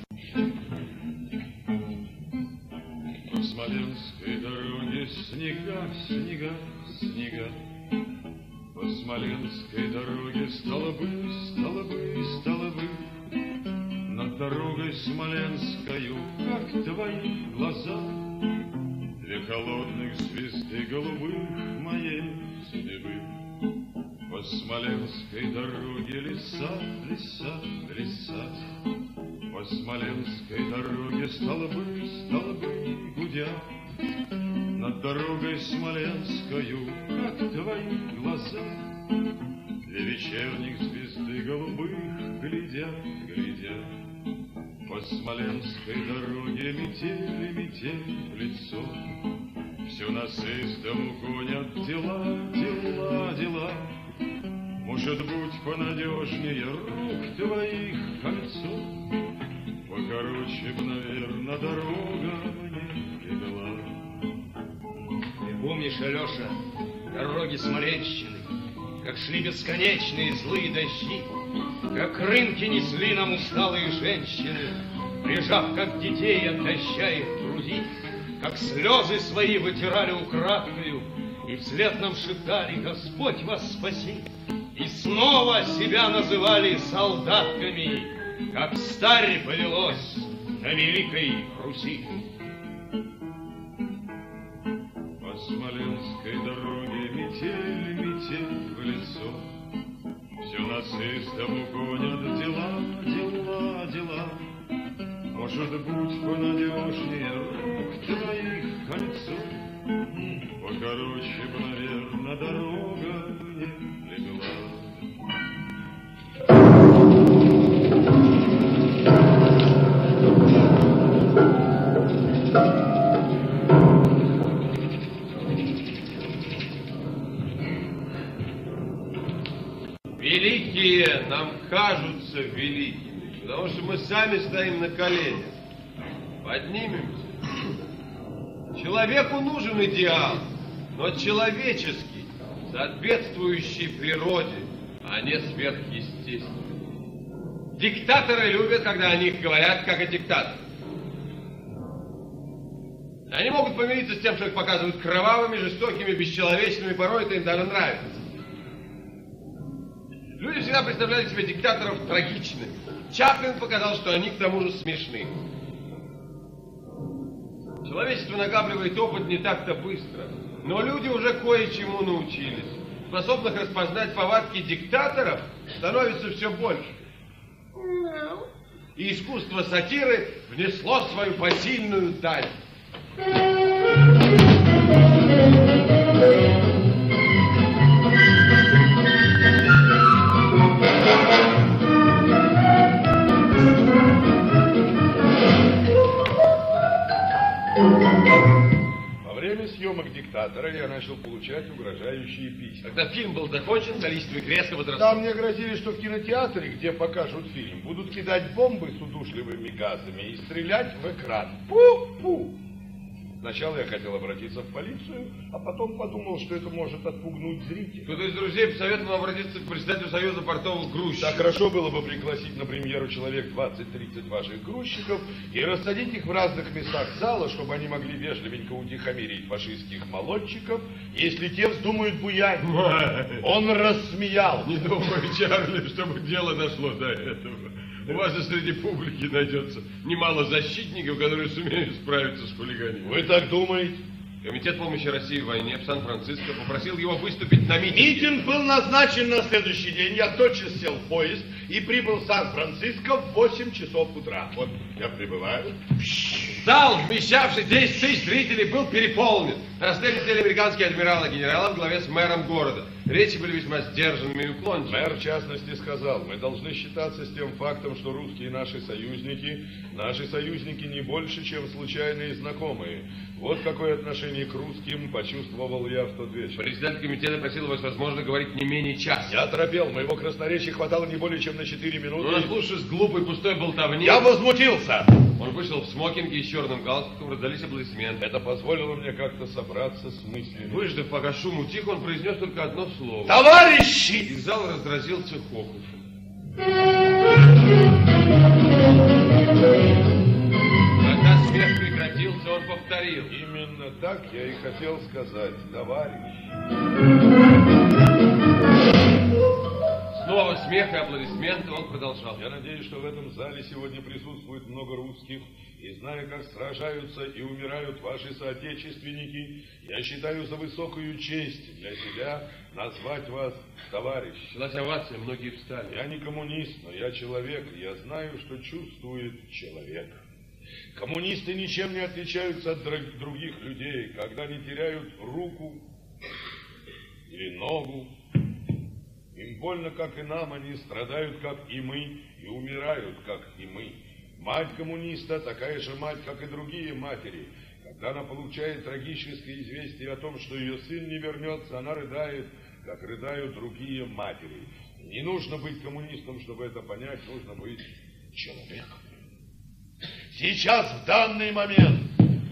По Смоленской дороге снега, снега, снега. По Смоленской дороге столбы, столбы, столбы. Над дорогой Смоленскою, как твои глаза, две холодных звезды голубых моей судьбы. По Смоленской дороге леса, леса, леса. По Смоленской дороге столбы, столбы гудят. Над дорогой Смоленскою, как твои глаза, две вечерних звезды голубых глядят, глядят. По Смоленской дороге метели, метель в лицо. Все нас из дому гонят дела, дела, дела. Может быть, понадежнее рук твоих кольцо. Покороче б, наверно, дорога мне легла. Ты помнишь, Алеша, дороги Смоленщины, как шли бесконечные злые дожди, как рынки несли нам усталые женщины, прижав, как детей от дождя их груди, как слезы свои вытирали украдкою, и вслед нам шептали: Господь вас спаси, и снова себя называли солдатками, как старь повелось на Великой Руси. По Смоленской дороге метель, метель в лицо, все нацистов угонят, дела, дела, дела. Может быть, понадежнее рук твоих кольцо, покороче бы, наверное, дорога не легла. Великие нам кажутся великими, потому что мы сами стоим на коленях. Поднимемся. Человеку нужен идеал, но человеческий, соответствующий природе, а не сверхъестественный. Диктаторы любят, когда о них говорят, как о диктаторах. Они могут помириться с тем, что их показывают кровавыми, жестокими, бесчеловечными, порой это им даже нравится. Люди всегда представляли себе диктаторов трагичными. Чаплин показал, что они к тому же смешны. Человечество накапливает опыт не так-то быстро, но люди уже кое-чему научились. Способных распознать повадки диктаторов становится все больше. И искусство сатиры внесло свою посильную даль. Во время съемок «Диктатора» я начал получать угрожающие письма. Когда фильм был закончен, количество их резко возросло. Да, мне грозили, что в кинотеатре, где покажут фильм, будут кидать бомбы с удушливыми газами и стрелять в экран. Пу-пу! Сначала я хотел обратиться в полицию, а потом подумал, что это может отпугнуть зрителей. Кто-то из друзей посоветовал обратиться к председателю Союза портовых грузчиков. Так хорошо было бы пригласить на премьеру человек двадцать-тридцать ваших грузчиков и рассадить их в разных местах зала, чтобы они могли вежливенько утихомирить фашистских молодчиков, если те вздумают буять. Он рассмеял. Не думаю, Чарли, чтобы дело дошло до этого. У вас же среди публики найдется немало защитников, которые сумеют справиться с хулиганием. Вы так думаете? Комитет помощи России в войне в Сан-Франциско попросил его выступить на митинге. Митинг был назначен на следующий день. Я тотчас сел в поезд и прибыл в Сан-Франциско в восемь часов утра. Вот я прибываю. Зал, вмещавший десять тысяч зрителей, был переполнен. На сцене сидели американские адмиралы и генералы в главе с мэром города. Речи были весьма сдержанными и уклончивыми. Мэр, в частности, сказал: мы должны считаться с тем фактом, что русские наши союзники, наши союзники не больше, чем случайные знакомые. Вот какое отношение к русским почувствовал я в тот вечер. Президент комитета просил вас, возможно, говорить не менее часа. Я торопел, моего красноречия хватало не более чем на четыре минуты. Но наслушавшись глупой пустой болтовни... Я возмутился! Он вышел в смокинге и с черным галстуком, раздались аплодисменты. Это позволило мне как-то собраться с мыслями. Выждав, пока шум утих, он произнес только одно слово. Товарищи! И зал разразился хохотом. Когда смех прекратился, он повторил. Именно так я и хотел сказать, товарищи. Снова смех и аплодисменты, он продолжал. Я надеюсь, что в этом зале сегодня присутствует много русских, и зная, как сражаются и умирают ваши соотечественники, я считаю за высокую честь для себя назвать вас товарищ. Началась овация, многие встали. Я не коммунист, но я человек, и я знаю, что чувствует человек. Коммунисты ничем не отличаются от других людей, когда они теряют руку или ногу. Им больно, как и нам, они страдают, как и мы, и умирают, как и мы. Мать коммуниста такая же мать, как и другие матери. Когда она получает трагическое известие о том, что ее сын не вернется, она рыдает, как рыдают другие матери. Не нужно быть коммунистом, чтобы это понять, нужно быть человеком. Сейчас, в данный момент, русские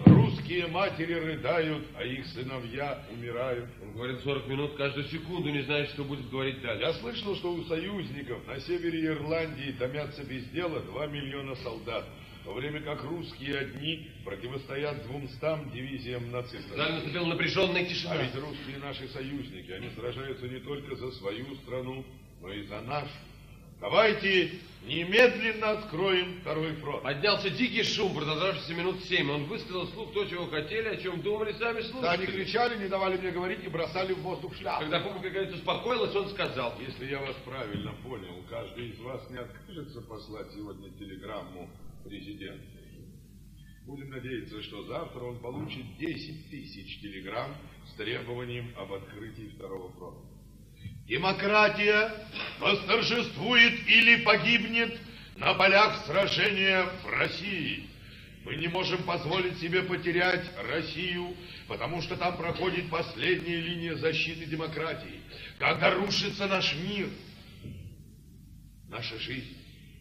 русские матери рыдают, а их сыновья умирают. Он говорил сорок минут, каждую секунду не знает, что будет говорить дальше. Я слышал, что у союзников на севере Ирландии томятся без дела два миллиона солдат, в то время как русские одни противостоят двумстам дивизиям нацистов. Далее наступила напряженная тишина. А ведь русские наши союзники, они сражаются не только за свою страну, но и за нашу. Давайте немедленно откроем второй фронт. Поднялся дикий шум, продолжавшийся минут семь. Он высказал вслух то, чего хотели, о чем думали сами слушатели. Да, они кричали, не давали мне говорить и бросали в воздух шляпы. Когда публика, говорит, успокоилась, он сказал: если я вас правильно понял, каждый из вас не откажется послать сегодня телеграмму президенту. Будем надеяться, что завтра он получит десять тысяч телеграмм с требованием об открытии второго фронта. Демократия восторжествует или погибнет на полях сражения в России. Мы не можем позволить себе потерять Россию, потому что там проходит последняя линия защиты демократии. Когда рушится наш мир, наша жизнь,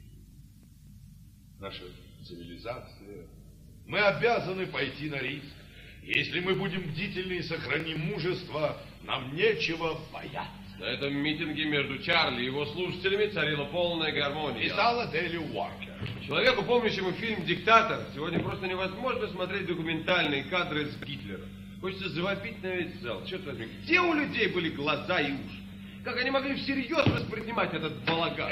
наша цивилизация, мы обязаны пойти на риск. Если мы будем бдительны и сохраним мужество, нам нечего бояться. На этом митинге между Чарли и его слушателями царила полная гармония. Писала Дели Уоркер. Человеку, помнящему фильм «Диктатор», сегодня просто невозможно смотреть документальные кадры с Гитлером. Хочется завопить на весь зал. Черт возьми, где у людей были глаза и уши? Как они могли всерьез воспринимать этот балаган?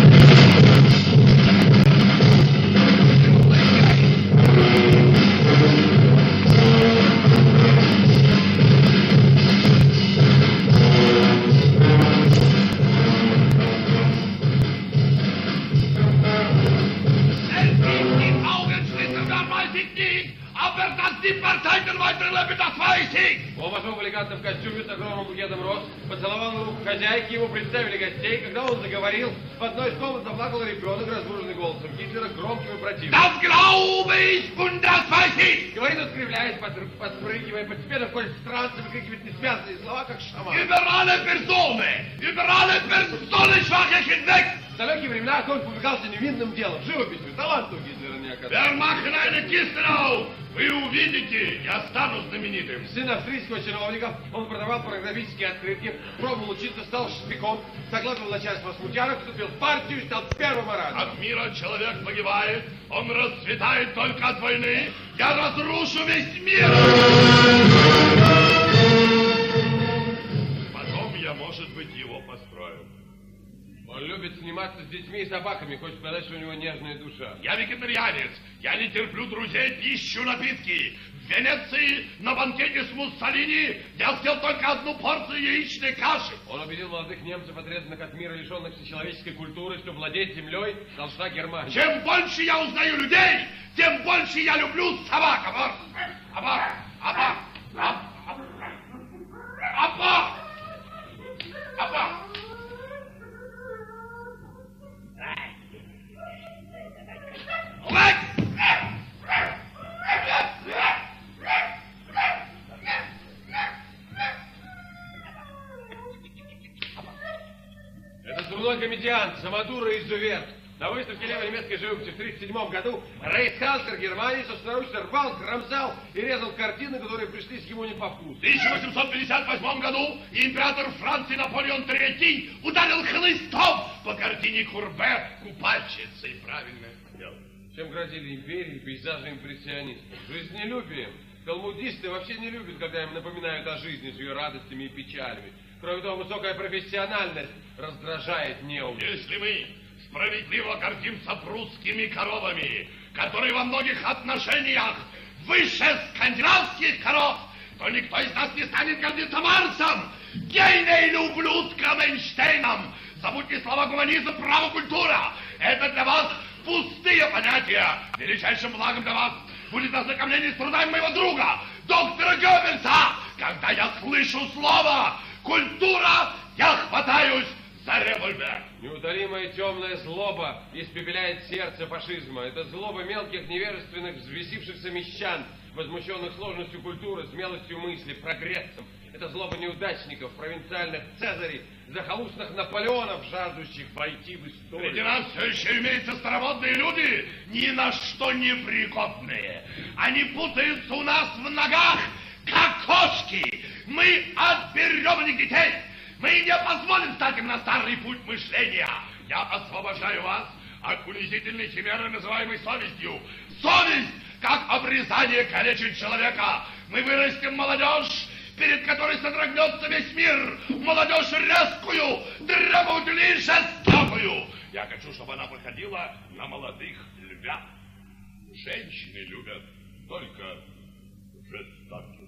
Он вошел в элегантном костюме с огромным букетом роз, поцеловал руку хозяйки, ему представили гостей. Когда он заговорил, в одной из комнат заплакал ребенок, разбуженный голосом Гитлера, громким и противным. Das glaube ich und das weiß ich! Говорит он, скривляясь, подпрыгивая, постепенно входит странно, выкрикивает несвязные слова, как шаман. Über alle Personen! Über alle Personen schwache hinweg! В далекие времена он увлекался невинным делом, живописью, таланту Гитлера не оказалось. Wir machen eine Kiste auf! Вы увидите, я стану знаменитым. Сын австрийского чиновника, он продавал порнографические открытки, пробовал учиться, стал шпиком, докладывал начальство о смутьянах, вступил в партию и стал первым оратором. От мира человек погибает, он расцветает только от войны. Я разрушу весь мир! Потом я, может быть, его построю. Он любит сниматься с детьми и собаками, хочет сказать, что у него нежная душа. Я вегетарианец, я не терплю друзей, пищу, напитки. В Венеции на банкете с Муссолини я съел только одну порцию яичной каши. Он убедил молодых немцев, отрезанных от мира, лишенных всечеловеческой культуры, что владеть землей должна Германия. Чем больше я узнаю людей, тем больше я люблю собак. Абар, абар, абар, абар, абар. Это дурной комедиант, самодура и изувер. На выставке левой немецкой живописи в тридцать седьмом году рейхсканцлер Германии собственноручно рвал, кромсал и резал картины, которые пришлись ему не по вкусу. В тысяча восемьсот пятьдесят восьмом году император Франции Наполеон Третий ударил хлыстом по картине Курбе «Купальщица», и правильно сделал. Чем грозили империи, пейзажи импрессионистов? Жизнелюбием. Талмудисты вообще не любят, когда им напоминают о жизни с ее радостями и печалями. Кроме того, высокая профессиональность раздражает неуч. Если мы справедливо гордимся прусскими коровами, которые во многих отношениях выше скандинавских коров, то никто из нас не станет гордиться Марсом, гейной ублюдком Эйнштейном. Забудьте слова гуманизм, право, культура. Это для вас пустые понятия. Величайшим благом для вас будет ознакомление с трудами моего друга, доктора Геббельса. Когда я слышу слово «культура», я хватаюсь за револьвер. Неутолимая темная злоба испепеляет сердце фашизма. Это злоба мелких, невежественных, взвесившихся мещан, возмущенных сложностью культуры, смелостью мысли, прогрессом. Это злоба неудачников, провинциальных цезарей, захолустных Наполеонов, жаждущих войти в историю. Среди нас все еще имеются старомодные люди, ни на что не пригодные. Они путаются у нас в ногах, как кошки. Мы отберем у них детей. Мы не позволим стать им на старый путь мышления. Я освобождаю вас от унизительной химеры, называемой совестью. Совесть, как обрезание, калечит человека. Мы вырастим молодежь, перед которой содрогнется весь мир. Молодежь резкую, требовательную и жестокую. Я хочу, чтобы она походила на молодых львят. Женщины любят только жестоких.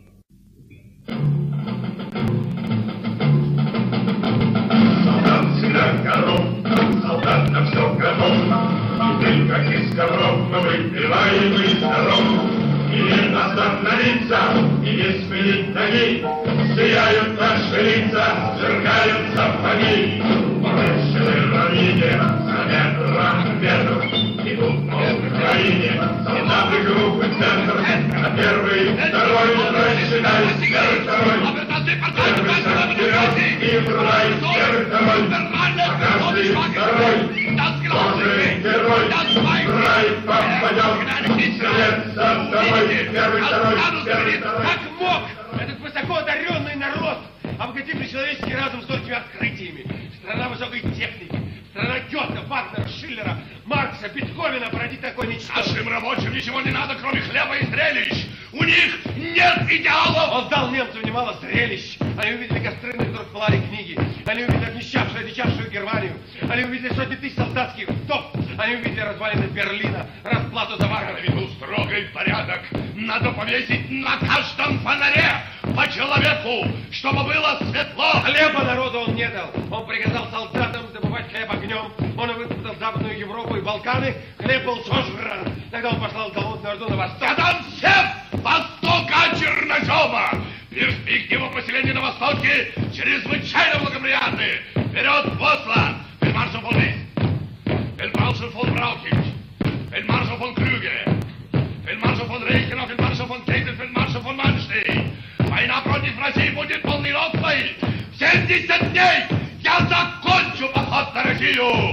Солдат всегда коров, солдат на все готов. Теперь, как из ковров, мы выпиваем из коров. И не остановиться, и не сменить ноги. Сияют наши лица, сверкают сапоги. Порыщевой равнине, за метром ветров. Идут по Украине, солдаты группы центр. А первый, второй, рассчитай, первый, второй. Первый шаг вперед, и в рай, первый, второй. А каждый второй, тоже герой. В рай попадет, вслед за тобой, первый, второй, первый, второй. Как мог этот высоко одаренный народ, обогативший человеческий разум столькими открытиями? Страна высокой техники, страна Гёте, Вагнера, Шиллера, Маркса, Бетховена породить такой ничтожество. Нашим рабочим ничего не надо, кроме хлеба и зрелищ. У них нет идеалов. Он дал немцам немало зрелищ. Они увидели костры, на которых пылали книги. Они увидели обнищавшую, одичавшую Германию. Они увидели сотни тысяч солдатских вдов. Они увидели развалины Берлина, расплату за варваров. Веду строгий порядок. Надо повесить на каждом фонаре по человеку, чтобы было светло. Хлеба народу он не дал. Он приказал солдатам добывать хлеб огнем. Он выпутал Западную Европу и Балканы. Хлеб был сожран. Тогда он послал голодную орду на восток. Я дам всем востока чернозема. Перспектива поселения на востоке чрезвычайно благоприятны. Вперед в Осло! Фельдмаршал фон Вейс, фельдмаршал фон Браухич, фельдмаршал фон Крюге, фельдмаршал фон Рейхен, фельдмаршал фон Кейтель, фельдмаршал фон Манштейн. Война против России будет молниеносной. В семьдесят дней я закончу поход на Россию.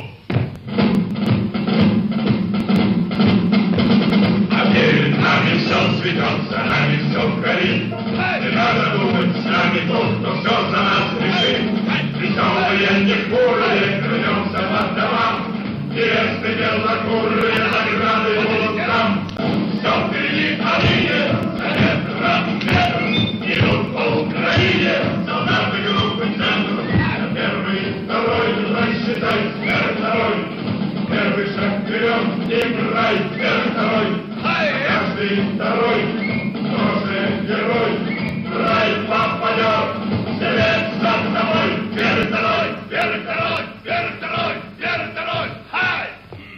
А перед нами все цветется, нами все горит. Не надо думать с нами тот, кто все за нас решит. Веселые, не хмурые, вернемся по домам. Невесты белокурые, награды будут нам. Все впереди по линии, за метром метром. Идут по Украине, солдаты группы центр. Первый, второй, рассчитай, первый, второй. Первый шаг вперед, играй, первый, второй. Каждый второй, тоже герой. В рай попадет, вслед за тобой. Первый, второй, первый, второй, первый, второй, первый, второй. Хай!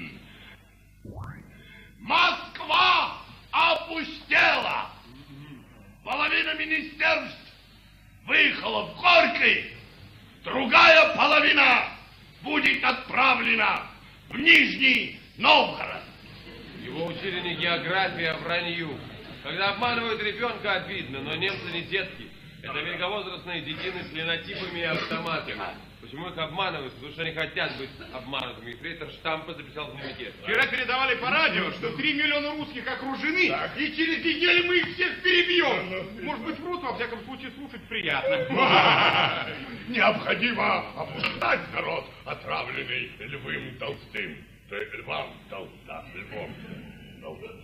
Москва опустела. Половина министерств выехала в Горький. Другая половина будет отправлена в Нижний Новгород. Его учили не географии, а вранью. Когда обманывают ребенка, обидно, но немцы не детки. Это великовозрастные детины с линотипами и автоматами. Почему их обманывают? Потому что они хотят быть обманутыми. Ефрейтор Штампа записал в дневнике. Вчера передавали по радио, что три миллиона русских окружены, так. И через неделю мы их всех перебьем. Может быть, врут, во всяком случае, слушать приятно. Необходимо опускать народ, отравленный Львом Толстым. Ты львам толста, львом толстым.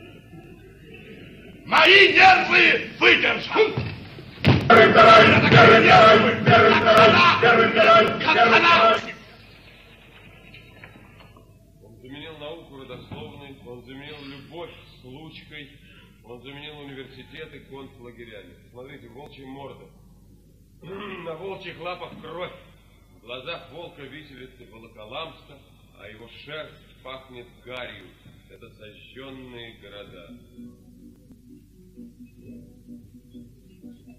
Мои нервы выдержат! Первый, второй, первый, второй, первый, второй, первый, второй, первый, второй. Он заменил науку родословной, он заменил любовь с случкой, он заменил университеты концлагерями. Смотрите, волчья морда. На волчьих лапах кровь. В глазах волка виселицы волоколамска, а его шерсть пахнет гарью. Это сожженные города.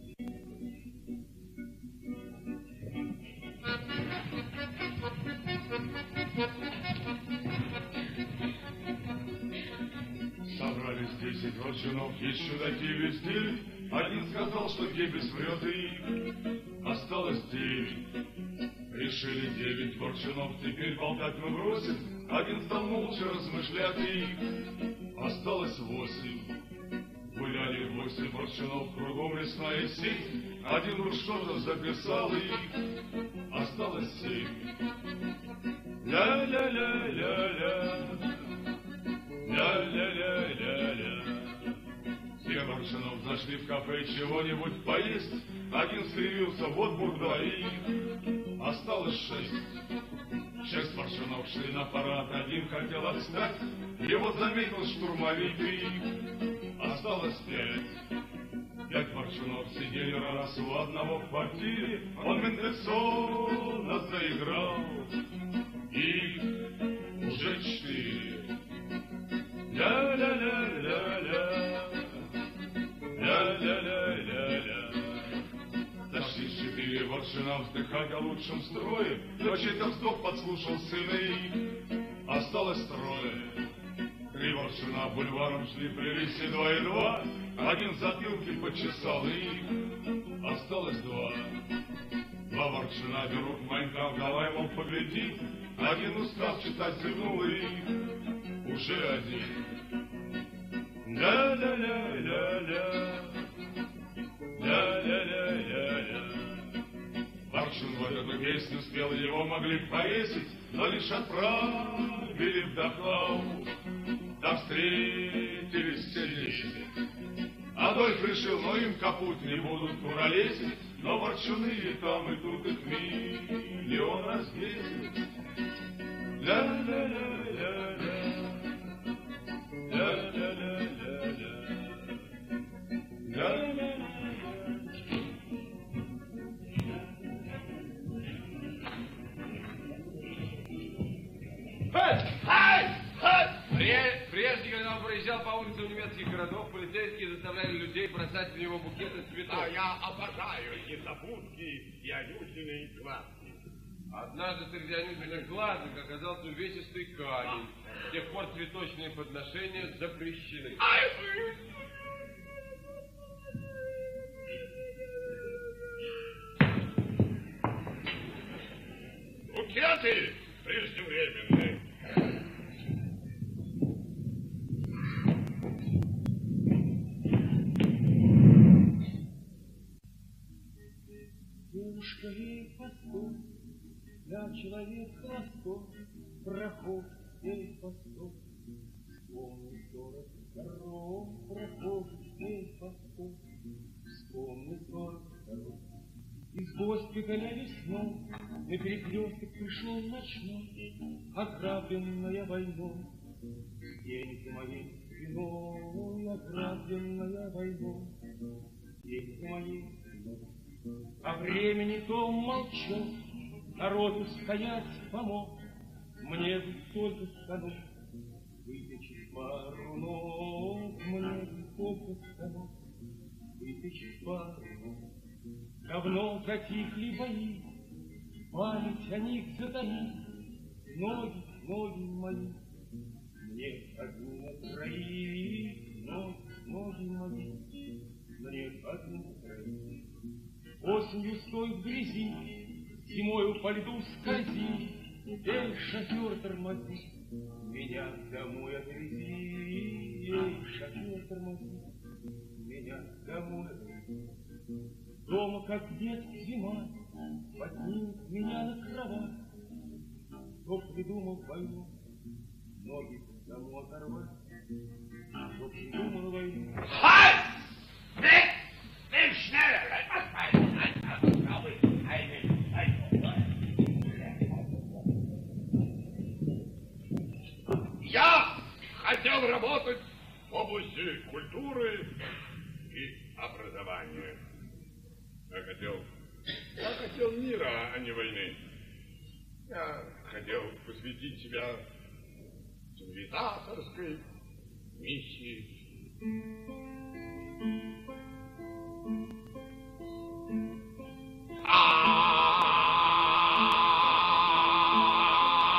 Thank you. Собрались десять ворчунов, есть чудаки везде. Один сказал, что Геббельс врет, и осталось девять. Решили девять ворчунов, теперь болтать мы бросим. Один стал молча размышлять, и осталось восемь. Гуляли восемь ворчунов, кругом лесная сеть. Один уж что-то записал, и осталось семь. Ля-ля-ля-ля-ля, ля-ля-ля-ля-ля. Все ворчунов зашли в кафе чего-нибудь поесть. Один скривился, вот бурда, и осталось шесть. Шесть ворчунов шли на парад, один хотел отстать. Его заметил штурмовик, и осталось пять. Пять ворчунов сидели раз у одного в квартире. Он Мендельсона заиграл, и уже четыре. Ля-ля-ля-ля-ля, ля-ля-ля-ля-ля. Зашли четыре ворчуна вздыхать о лучшем строе. Но чей-то вздох подслушал сына, и осталось трое. Три ворчуна бульваром шли, плелись и два и два. Один затылки почесал, и осталось два. Два ворчуна берут Майнкамф, давай, мол, погляди. Один устав читать зевнул, и уже один. Ля-ля-ля-ля-ля, ля-ля-ля-ля-ля. Ворчун в эту песню спел, его могли повесить, но лишь отправили в Дахау. Там встретились сильнейшие. Адольф решил, но им капут не будут куролесить, но ворчуны и там, и тут их миллион раздесит. Ля-ля-ля-ля-ля, ля-ля-ля-ля-ля, ля-ля-ля-ля. Прежде, когда он проезжал по улицам немецких городов, полицейские заставляли людей бросать в него букеты цветов. А я обожаю незабудки и анютины глазки. Однажды среди анютиных глазок оказался увесистый камень. С тех пор цветочные подношения запрещены. Букеты преждевременные. Девушка ей постой, я человек холостой, проход ей постой. Вспомни сорок второй, проход ей постой. Вспомни сорок второй. Из госпиталя весной на перекресток пришел ночной, ограбленная войной. Деньги моей спиной, ограбленная войной. Деньги моей спиной. О времени том молчу, народу стоять помог. Мне бы только станок вытечет пару ног. Мне бы только станок вытечет пару ног. Давно затихли бои, память о них затаит. Ноги, ноги мои, мне одни на троих. Ноги, ноги мои, мне одни на троих. Осенью стой в грязи, зимою по льду скользи. Эй, шофер, тормози, меня домой отвези. Эй, шофер, тормози, меня домой отвези. Дома, как дед, зима, поднимет меня на кровать. Кто придумал войну, ноги тому оторвать. Кто придумал войну? Я хотел работать в области культуры и образования. Я хотел, я хотел мира, а не войны. Я хотел посвятить себя цивилизаторской миссии. А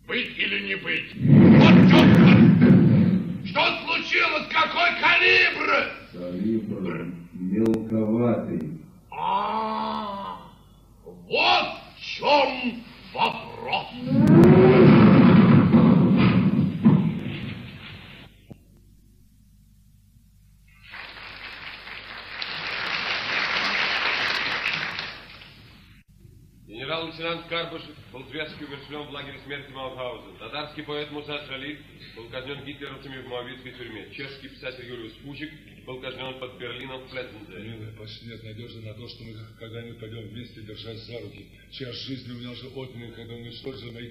Быть или не быть? Вот четко! Что случилось? Какой калибр? Калибр мелковатый. А, вот в чем вопрос. Генерал-лейтенант Карбышев был зверски умерщвлен в лагере смерти Маутгаузен. Татарский поэт Муса Джалиль был казнен гитлеровцами в Моавитской тюрьме. Чешский писатель Юлиус Фучик был казнен под Берлином в Плеттензе. Милый, почти нет надежды на то, что мы когда-нибудь пойдем вместе, держась за руки. Час жизни у меня уже отняли, когда уничтожили мои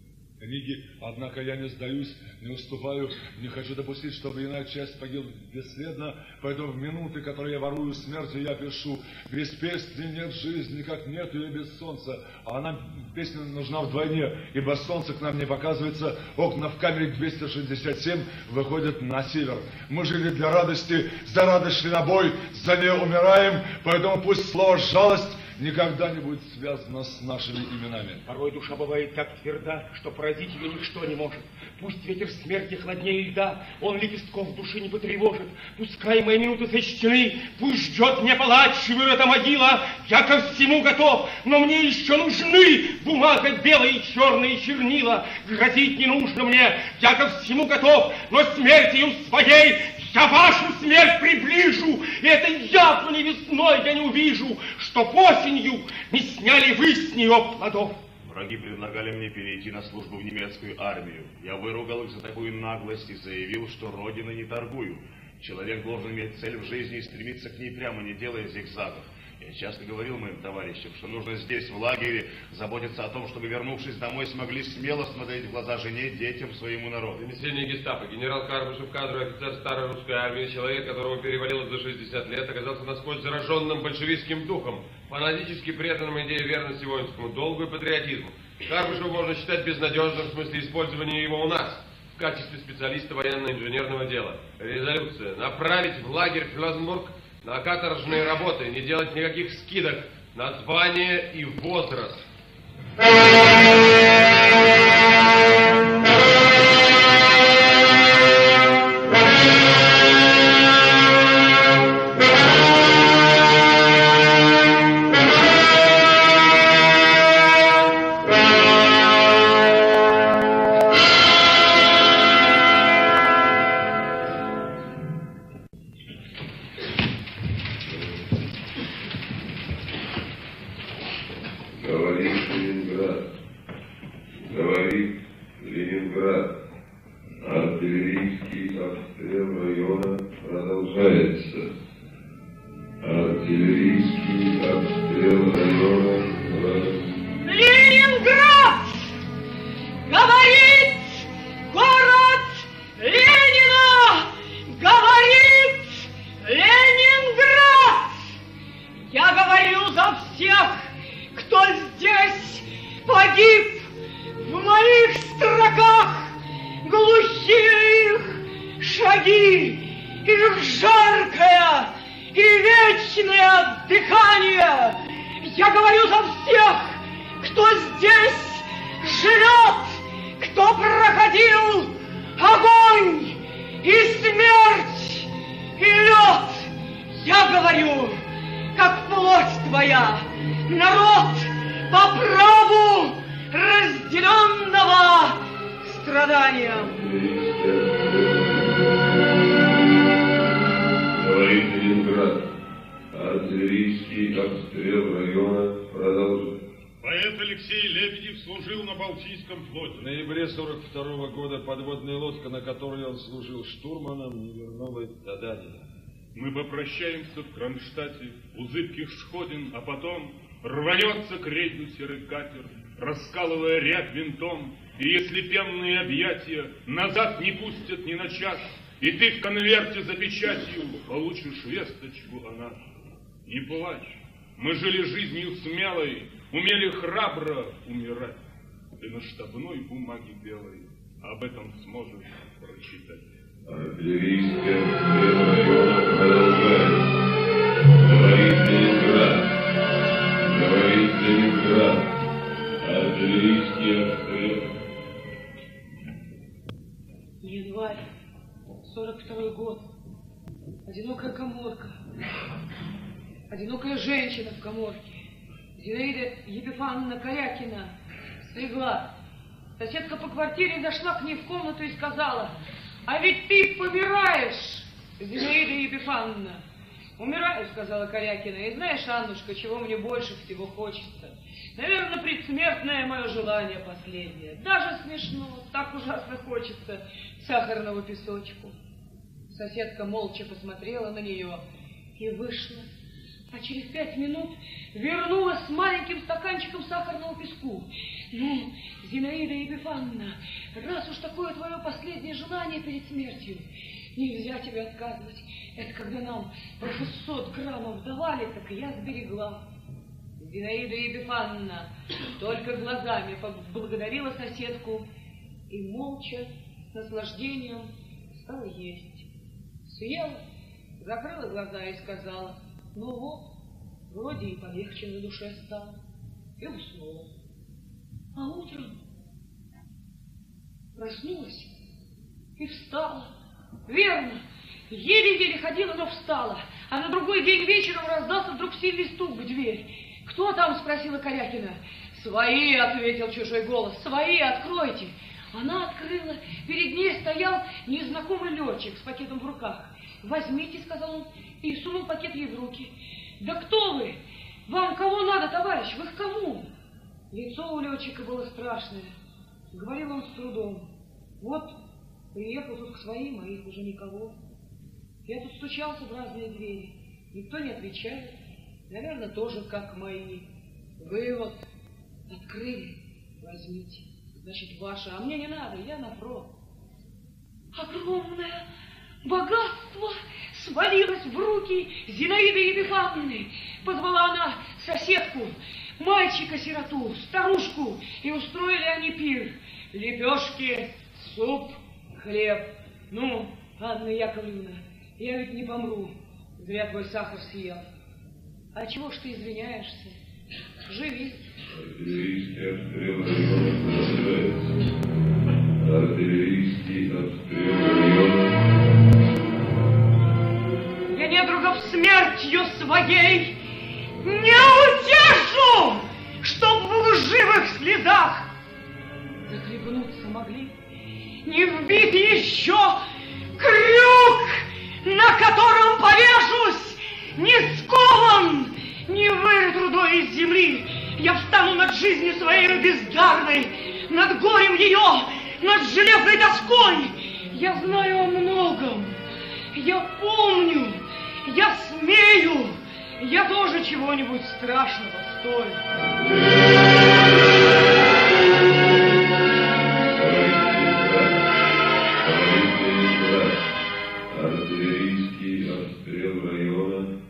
книги, однако я не сдаюсь, не уступаю, не хочу допустить, чтобы иная часть погибла бесследно, поэтому в минуты, которые я ворую смертью, я пишу: без песни нет жизни, как нет ее без солнца, а нам песня нужна вдвойне, ибо солнце к нам не показывается, окна в камере двести шестьдесят семь выходят на север. Мы жили для радости, за радость шли на бой, за нее умираем, поэтому пусть слово «жалость» никогда не будет связано с нашими именами. Порой душа бывает так тверда, что поразить ее ничто не может. Пусть ветер смерти холоднее льда, он лепестков души не потревожит. Пускай мои минуты сочтены, пусть ждет мне палач, вырыта могила. Я ко всему готов, но мне еще нужны бумага белая и черные чернила. Грозить не нужно мне, я ко всему готов, но смертью своей я вашу смерть приближу, и этой яблони весной я не увижу, чтоб осенью не сняли вы с нее плодов. Враги предлагали мне перейти на службу в немецкую армию. Я выругал их за такую наглость и заявил, что родиной не торгую. Человек должен иметь цель в жизни и стремиться к ней прямо, не делая зигзагов. Я часто говорил моим товарищам, что нужно здесь, в лагере, заботиться о том, чтобы, вернувшись домой, смогли смело смотреть в глаза жене, детям, своему народу. Донесение гестапо. Генерал Карбышев, кадровый офицер старой русской армии, человек, которому перевалило за шестьдесят лет, оказался насквозь зараженным большевистским духом, фанатически преданным идее верности воинскому долгу и патриотизму. Карбышева можно считать безнадежным в смысле использования его у нас в качестве специалиста военно-инженерного дела. Резолюция: направить в лагерь Флёзенбург на каторжные работы, не делать никаких скидок на звание и возраст. Мы попрощаемся в Кронштадте у зыбких сходин, а потом рванется к рейду серый катер, раскалывая рябь винтом, и если пенные объятия назад не пустят ни на час, и ты в конверте за печатью получишь весточку о нас. Не плачь, мы жили жизнью смелой, умели храбро умирать. Ты на штабной бумаге белой об этом сможешь прочитать. Артиллерийская обстрел района продолжается. Говорит Ленинград. Говорит Ленинград. Артиллерийский обстрел. Январь, сорок второй год. Одинокая каморка. Одинокая женщина в каморке. Зинаида Епифановна Корякина слегла. Соседка по квартире зашла к ней в комнату и сказала: «А ведь ты помираешь, Зинаида Епифановна». «Умираю», — сказала Корякина. «И знаешь, Аннушка, чего мне больше всего хочется? Наверное, предсмертное мое желание последнее. Даже смешно, так ужасно хочется сахарного песочку». Соседка молча посмотрела на нее и вышла. А через пять минут вернулась с маленьким стаканчиком сахарного песку. «Ну, Зинаида Епифановна, раз уж такое твое последнее желание перед смертью, нельзя тебе отказывать. Это когда нам по шестьсот граммов давали, так я сберегла». Зинаида Епифановна только глазами поблагодарила соседку и молча, с наслаждением стала есть. Съела, закрыла глаза и сказала: «Ну вот, вроде и полегче на душе стало», и уснула. А утром проснулась и встала. Верно, еле-еле ходила, но встала. А на другой день вечером раздался вдруг сильный стук в дверь. «Кто там?» — спросила Корякина. «Свои», — ответил чужой голос. «Свои, откройте». Она открыла. Перед ней стоял незнакомый летчик с пакетом в руках. «Возьмите», — сказал он, и сунул пакет ей в руки. «Да кто вы? Вам кого надо, товарищ? Вы к кому?» Лицо у летчика было страшное. Говорил он с трудом. «Вот, приехал тут к своим, а их уже никого. Я тут стучался в разные двери. Никто не отвечает. Наверное, тоже как мои. Вы вот открыли, возьмите. Значит, ваша, а мне не надо, я на фронт». Огромное богатство свалилось в руки Зинаиды Епифановны. Позвала она соседку, мальчика-сироту, старушку, и устроили они пир. Лепешки, суп, хлеб. «Ну, Анна Яковлевна, я ведь не помру, зря твой сахар съел. А чего ж ты извиняешься? Живи». Артиллерийский обстрел района продолжается. Артиллерийский обстрел района. Я недругов смертью своей не утешу, чтоб в лживых слезах захлебнуться могли. Не вбит еще крюк, на котором повешусь, не скован, не вырыт рудой из земли. Я встану над жизнью своей бездарной, над горем ее, над железной доской. Я знаю о многом, я помню, я смею, я тоже чего-нибудь страшного стою. Артиллерийский обстрел района.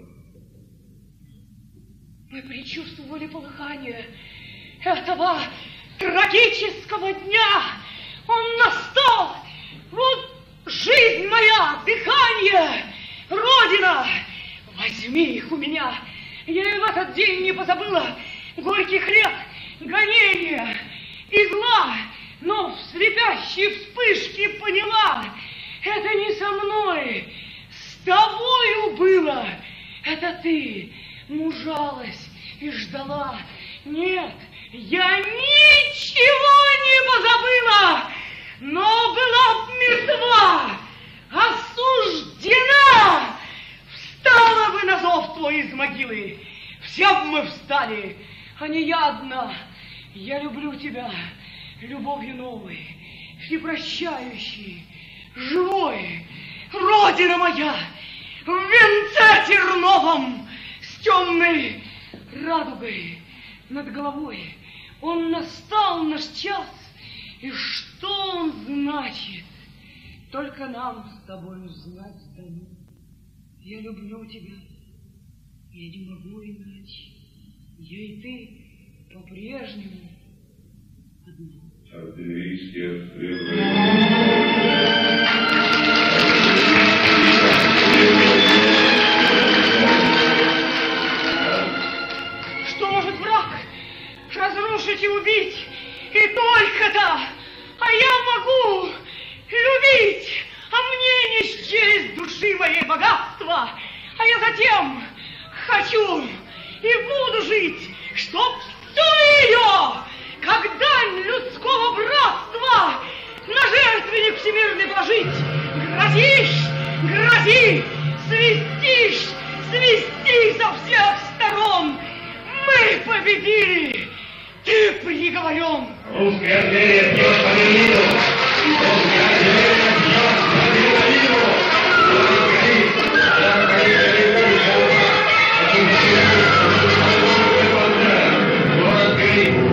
Мы предчувствовали полыхание этого трагического дня. Он настал. Вот жизнь моя, дыхание, Родина. Возьми их у меня. Я и в этот день не позабыла горьких лет, гонения и зла, но в слепящей вспышке поняла, это не со мной, с тобою было. Это ты мужалась и ждала. Нет, я ничего не позабыла, но была б мертва, осуждена. Встала бы на зов твой из могилы, все бы мы встали, а не я одна. Я люблю тебя любовью новой, всепрощающей, живой. Родина моя, в венце терновом, с темной радугой над головой. Он настал наш час, и что он значит, только нам с тобой узнать дано. Я люблю тебя, я не могу иначе. Я и ты по-прежнему одна. Артиллерийский обстрел. Что может враг разрушить и убить? И только-то, а я могу любить. Приговорен! Русская артиллерия бьет по Берлину! Русская артиллерия бьет по Берлину! Город горит! Город горит! Город горит!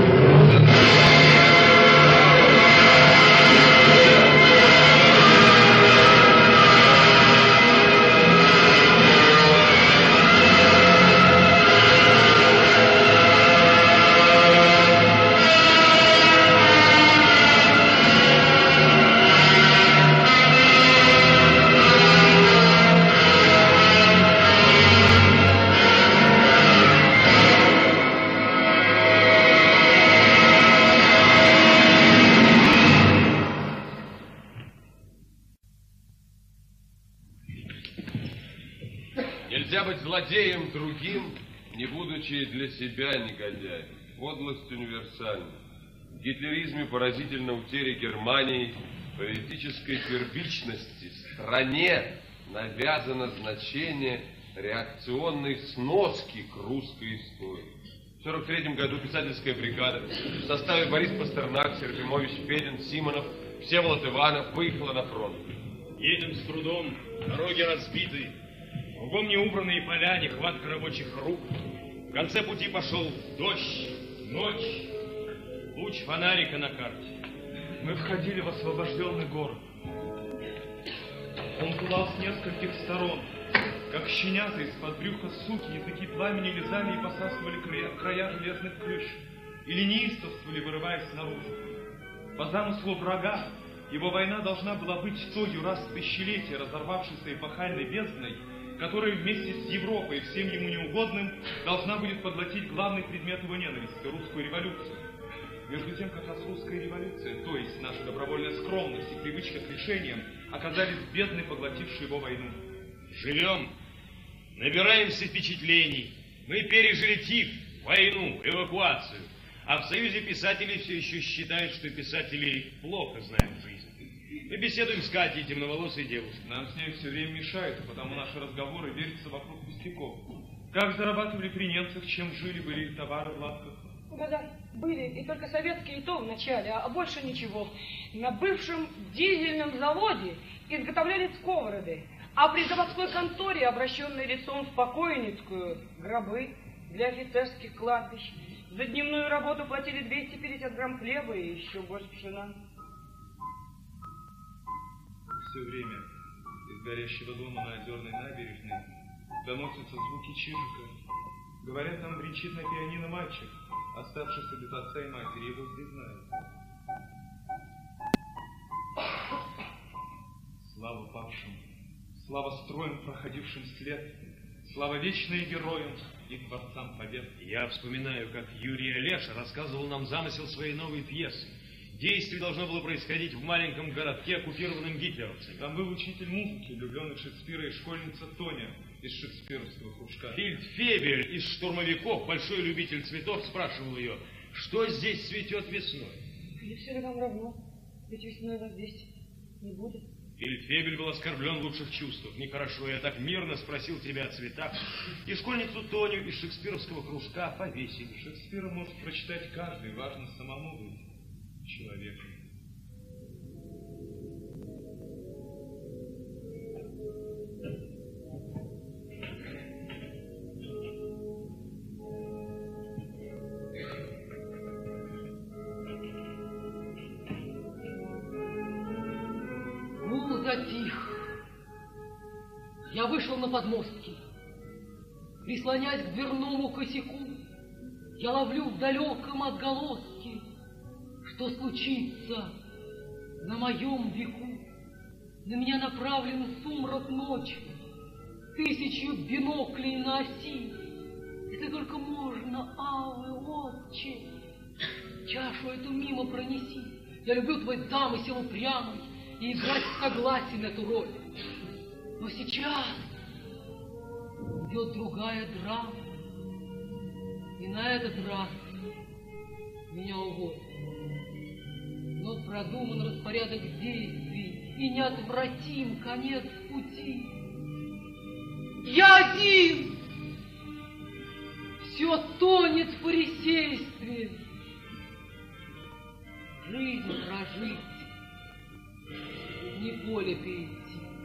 Нельзя быть злодеем другим, не будучи для себя негодяем. Подлость универсальна. В гитлеризме поразительна утеря Германии политической первичности. Стране навязано значение реакционной сноски к русской истории. В сорок третьем году писательская бригада в составе Борис Пастернак, Серфимович, Федин, Симонов, Всеволод Иванов выехала на фронт. Едем с трудом, дороги разбиты, кругом неубранные поля, нехватка рабочих рук. В конце пути пошел дождь, ночь, луч фонарика на карте. Мы входили в освобожденный город. Он пылал с нескольких сторон. Как щенята из-под брюха суки, языки пламени лизали и посасывали края, края железных крыш, или неистовствовали, вырываясь наружу. По замыслу врага, его война должна была быть той раз в тысячелетие разорвавшейся эпохальной бездной, которая вместе с Европой и всем ему неугодным должна будет поглотить главный предмет его ненависти – русскую революцию. Между тем, как раз русская революция, то есть наша добровольная скромность и привычка к решениям, оказались бедной, поглотившей его войну. Живем, набираемся впечатлений. Мы пережили тиф, войну, эвакуацию. А в Союзе писателей все еще считают, что писатели плохо знают жизнь. Мы беседуем с Катей, темноволосой девушкой. Нам с ней все время мешают, потому наши разговоры вертятся вокруг пустяков. Как зарабатывали при немцах, чем жили, были их товары в лавках? Да-да, были, и только советские и то в начале, а больше ничего. На бывшем дизельном заводе изготовляли сковороды, а при заводской конторе, обращенной лицом в покойницкую, гробы для офицерских кладбищ. За дневную работу платили двести пятьдесят грамм хлеба и еще больше пшена. Все время из горящего дома на Озерной набережной доносятся звуки чижика. Говорят, там бренчит на пианино мальчик, оставшийся без отца и матери, его здесь знают. Слава павшим, слава строем, проходившим след, слава вечной героям и творцам побед. Я вспоминаю, как Юрий Олеша рассказывал нам замысел своей новой пьесы. Действие должно было происходить в маленьком городке, оккупированном гитлеровцами. Там был учитель музыки, влюбленный Шекспира, и школьница Тоня из шекспировского кружка. Фельдфебель из штурмовиков, большой любитель цветов, спрашивал ее, что здесь цветет весной. Или все ли нам равно, ведь весной нас здесь не будет. Фельдфебель был оскорблен в лучших чувствах. Нехорошо, я так мирно спросил тебя о цветах. И школьницу Тоню из шекспировского кружка повесили. Шекспира может прочитать каждый, важно самому быть человеком. Гул затих. Я вышел на подмостки. Прислонясь к дверному косяку, я ловлю в далеком отголоске, что случится на моем веку. На меня направлен сумрак ночи, тысячу биноклей на оси. Если только можно, алый отче, чашу эту мимо пронеси. Я люблю твой замысел упрямый и играть согласен эту роль. Но сейчас идет другая драма, и на этот раз меня уводят. Но продуман распорядок действий, и неотвратим конец пути. Я один! Все тонет в фарисействе. жизнь прожить, не поле перейти.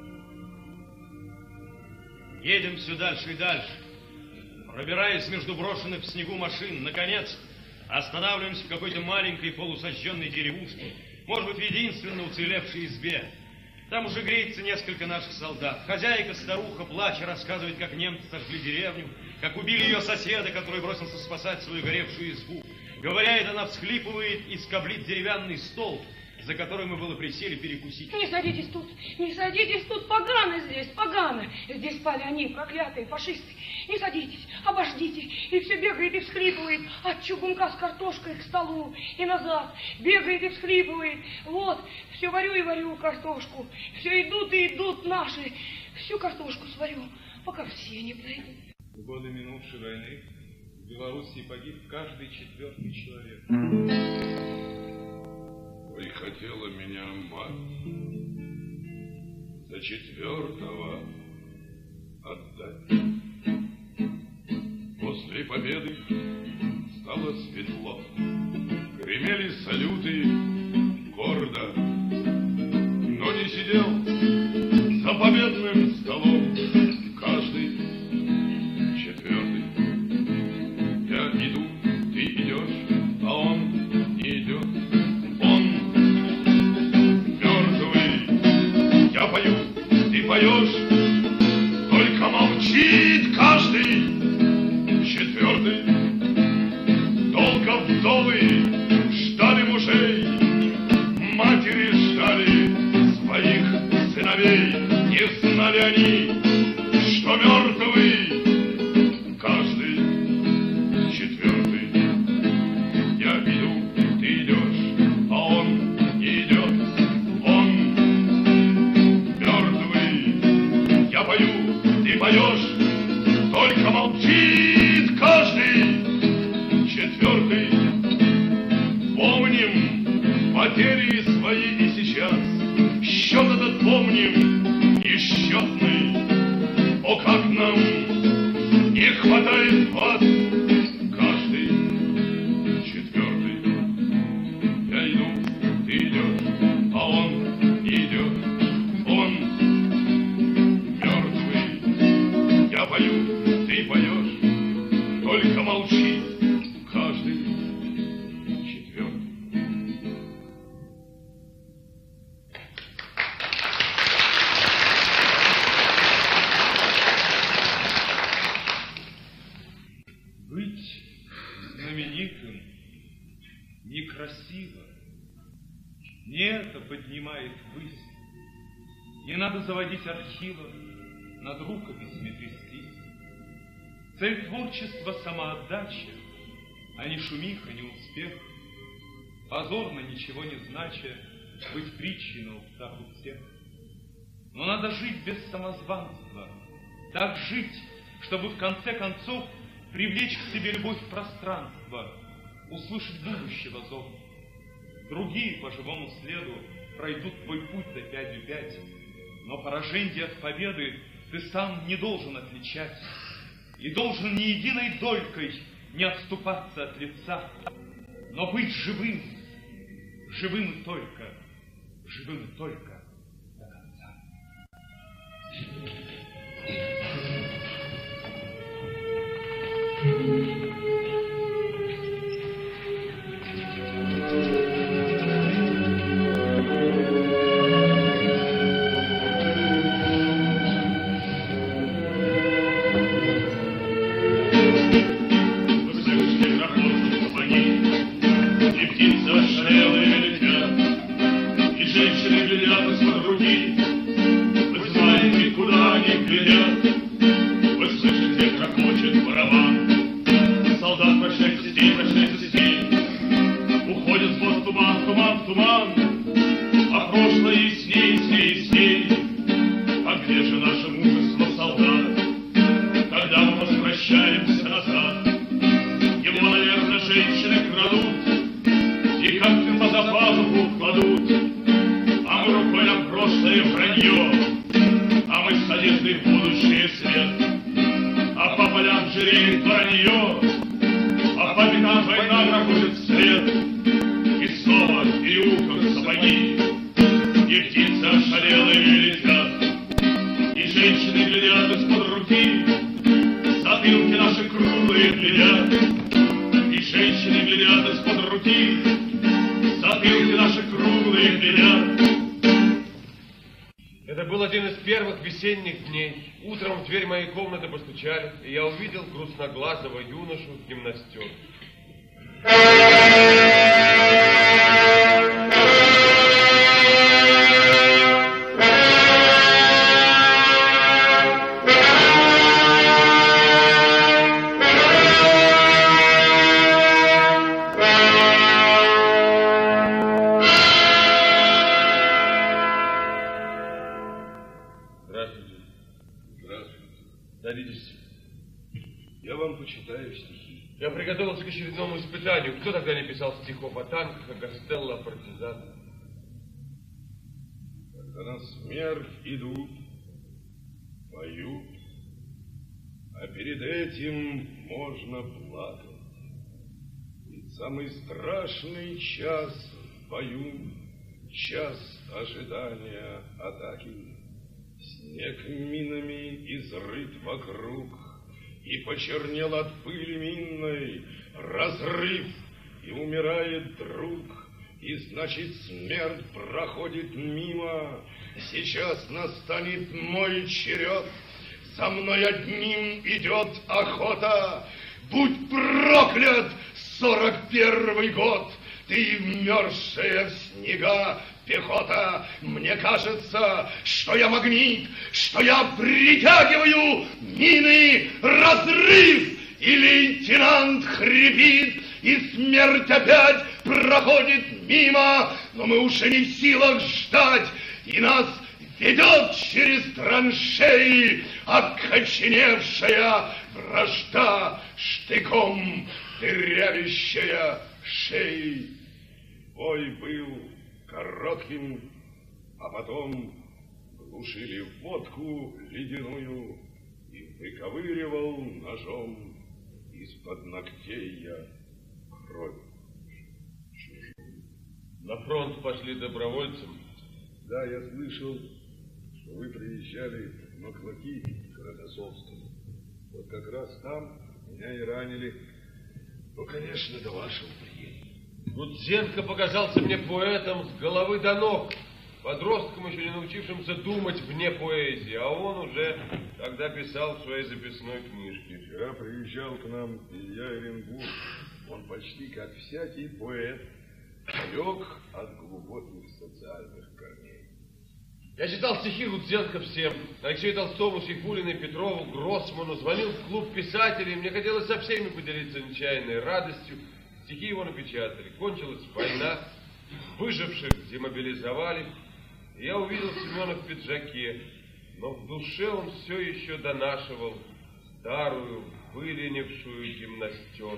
Едем все дальше и дальше, пробираясь между брошенных в снегу машин. Наконец, останавливаемся в какой-то маленькой полусожженной деревушке, может быть, в единственно уцелевшей избе. Там уже греется несколько наших солдат. Хозяйка-старуха, плача, рассказывает, как немцы сожгли деревню, как убили ее соседа, который бросился спасать свою горевшую избу. Говоря это, она всхлипывает и скоблит деревянный стол, за который мы было присели перекусить. Не садитесь тут, не садитесь тут, погано здесь, погано. Здесь спали они, проклятые фашисты. Не садитесь, обождите. И все бегает и всхлипывает от чугунка с картошкой к столу и назад. Бегает и всхлипывает. Вот, все варю и варю картошку. Все идут и идут наши. Всю картошку сварю, пока все не пройдут. В годы минувшей войны в Белоруссии погиб каждый четвертый человек. Приходила меня мать за четвертого отдать. После победы стало светло, гремели салюты гордо, но не сидел за победным столом каждый четвертый. Я иду, ты идешь, а он не идет. Я пою, ты поешь, только молчит каждый четвертый. Долго вдовы ждали мужей, матери ждали своих сыновей. Не знали они, что мертвый каждый четвертый. Я иду, ты идешь, а он не идет. Я пою, ты поешь, только молчит каждый четвертый. Помним потери свои и сейчас, счет этот помним несчастный. О, как нам не хватает вас, каждый четвертый. Я иду, ты идешь, а он не идет. Он я пою, ты поешь, только молчит каждый четвертый. Быть знаменитым некрасиво. Не это поднимает ввысь. Не надо заводить архивов, над рукописями трястись. Цель творчества — самоотдача, а не шумиха, не успех. Позорно, ничего не знача, быть притчей на устах у всех. Но надо жить без самозванства, так жить, чтобы в конце концов привлечь к себе любовь пространства, услышать будущего зов. Другие по живому следу пройдут твой путь за пятью пять, но поражение от победы ты сам не должен отличать и должен ни единой долькой не отступаться от лица, но быть живым, живым и только, живым и только до конца. А по пятам война проходит вслед, и снова, и меня. Это был один из первых весенних дней. Утром в дверь моей комнаты постучали, и я увидел грустноглазого юношу в гимнастерке. Почитаю стихи. Я приготовился к очередному испытанию. Кто тогда не писал стихов о танках, о Гастелло, о партизанах? Когда на смерть идут, поют, а перед этим можно плакать. Ведь самый страшный час в бою, час ожидания атаки. Снег минами изрыт вокруг, и почернел от пыли минной разрыв, и умирает друг, и значит смерть проходит мимо. Сейчас настанет мой черед, за мной одним идет охота. Будь проклят сорок первый год, ты вмерзшая в снега пехота. Мне кажется, что я магнит, что я притягиваю мины, разрыв, и лейтенант хрипит, и смерть опять проходит мимо, но мы уже не в силах ждать, и нас ведет через траншеи окоченевшая вражда, штыком дырявящая шеи. Бой был коротким, а потом глушили водку ледяную, и выковыривал ножом из-под ногтей я кровь чужую. На фронт пошли добровольцем? Да, я слышал, что вы приезжали в Маклаки к Родосовскому. Вот как раз там меня и ранили. Ну, конечно, до вашего приезда. Гудзенко показался мне поэтом с головы до ног, подростком, еще не научившимся думать вне поэзии, а он уже тогда писал в своей записной книжке. Вчера приезжал к нам Илья Оренбург. Он почти как всякий поэт лег от глубоких социальных корней. Я читал стихи Гудзенко всем, Алексею Толстому, Сейфуллиной, Петрову, Гроссману, звонил в клуб писателей, мне хотелось со всеми поделиться нечаянной радостью. Стихи его напечатали. Кончилась война, выживших демобилизовали. И я увидел Семена в пиджаке, но в душе он все еще донашивал старую, выленившую гимнастерку.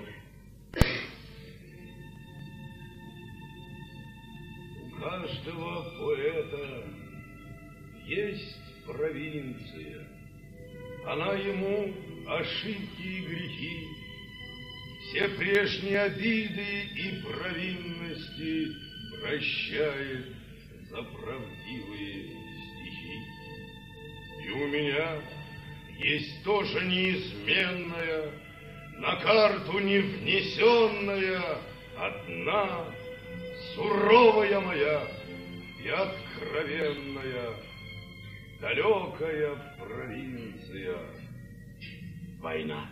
У каждого поэта есть провинция. Она ему ошибки и грехи, все прежние обиды и провинности прощает за правдивые стихи. И у меня есть тоже неизменная, на карту не внесенная, одна суровая моя и откровенная, далекая провинция — война.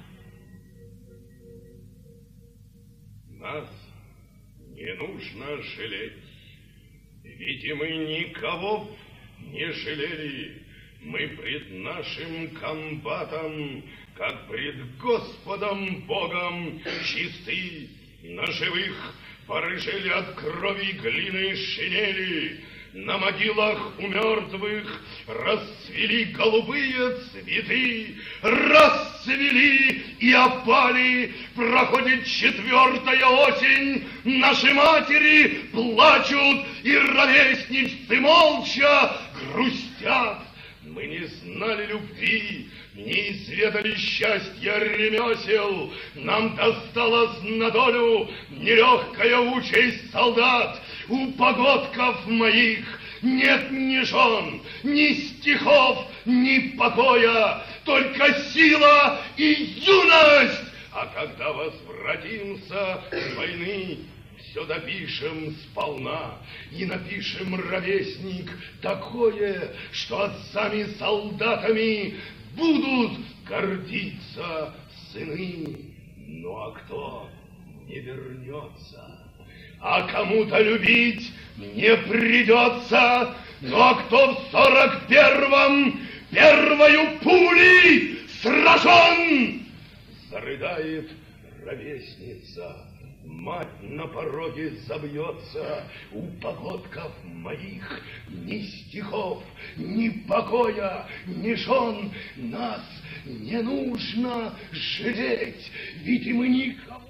Нас не нужно жалеть, ведь и мы никого не жалели. Мы пред нашим комбатом, как пред Господом Богом, чисты. На живых порыжели от крови глины шинели. На могилах у мертвых расцвели голубые цветы, расцвели и опали. Проходит четвертая осень, наши матери плачут, и ровесничцы молча грустят. Мы не знали любви, не изведали счастья ремесел. Нам досталась на долю нелегкая участь солдат. У погодков моих нет ни жен, ни стихов, ни покоя, только сила и юность. А когда возвратимся с войны, все допишем сполна и напишем, ровесник, такое, что отцами солдатами будут гордиться сыны. Ну а кто не вернется, а кому-то любить не придется, ну а кто в сорок первом первою пулей сражен, зарыдает ровесница, мать на пороге забьется. У погодков моих ни стихов, ни покоя, ни жен. Нас не нужно жалеть, ведь и мы никого.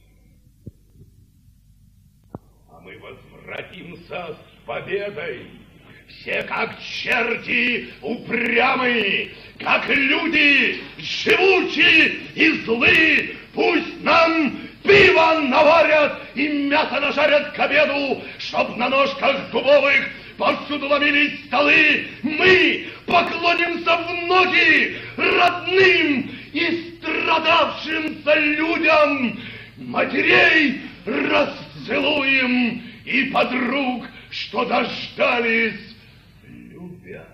А мы возвратимся с победой. Все как черти упрямые, как люди живучие и злые. Пусть нам пиво наварят и мясо нажарят к обеду, чтоб на ножках дубовых повсюду ломились столы. Мы поклонимся в ноги родным и страдавшимся людям, матерей расцелуем и подруг, что дождались, любя.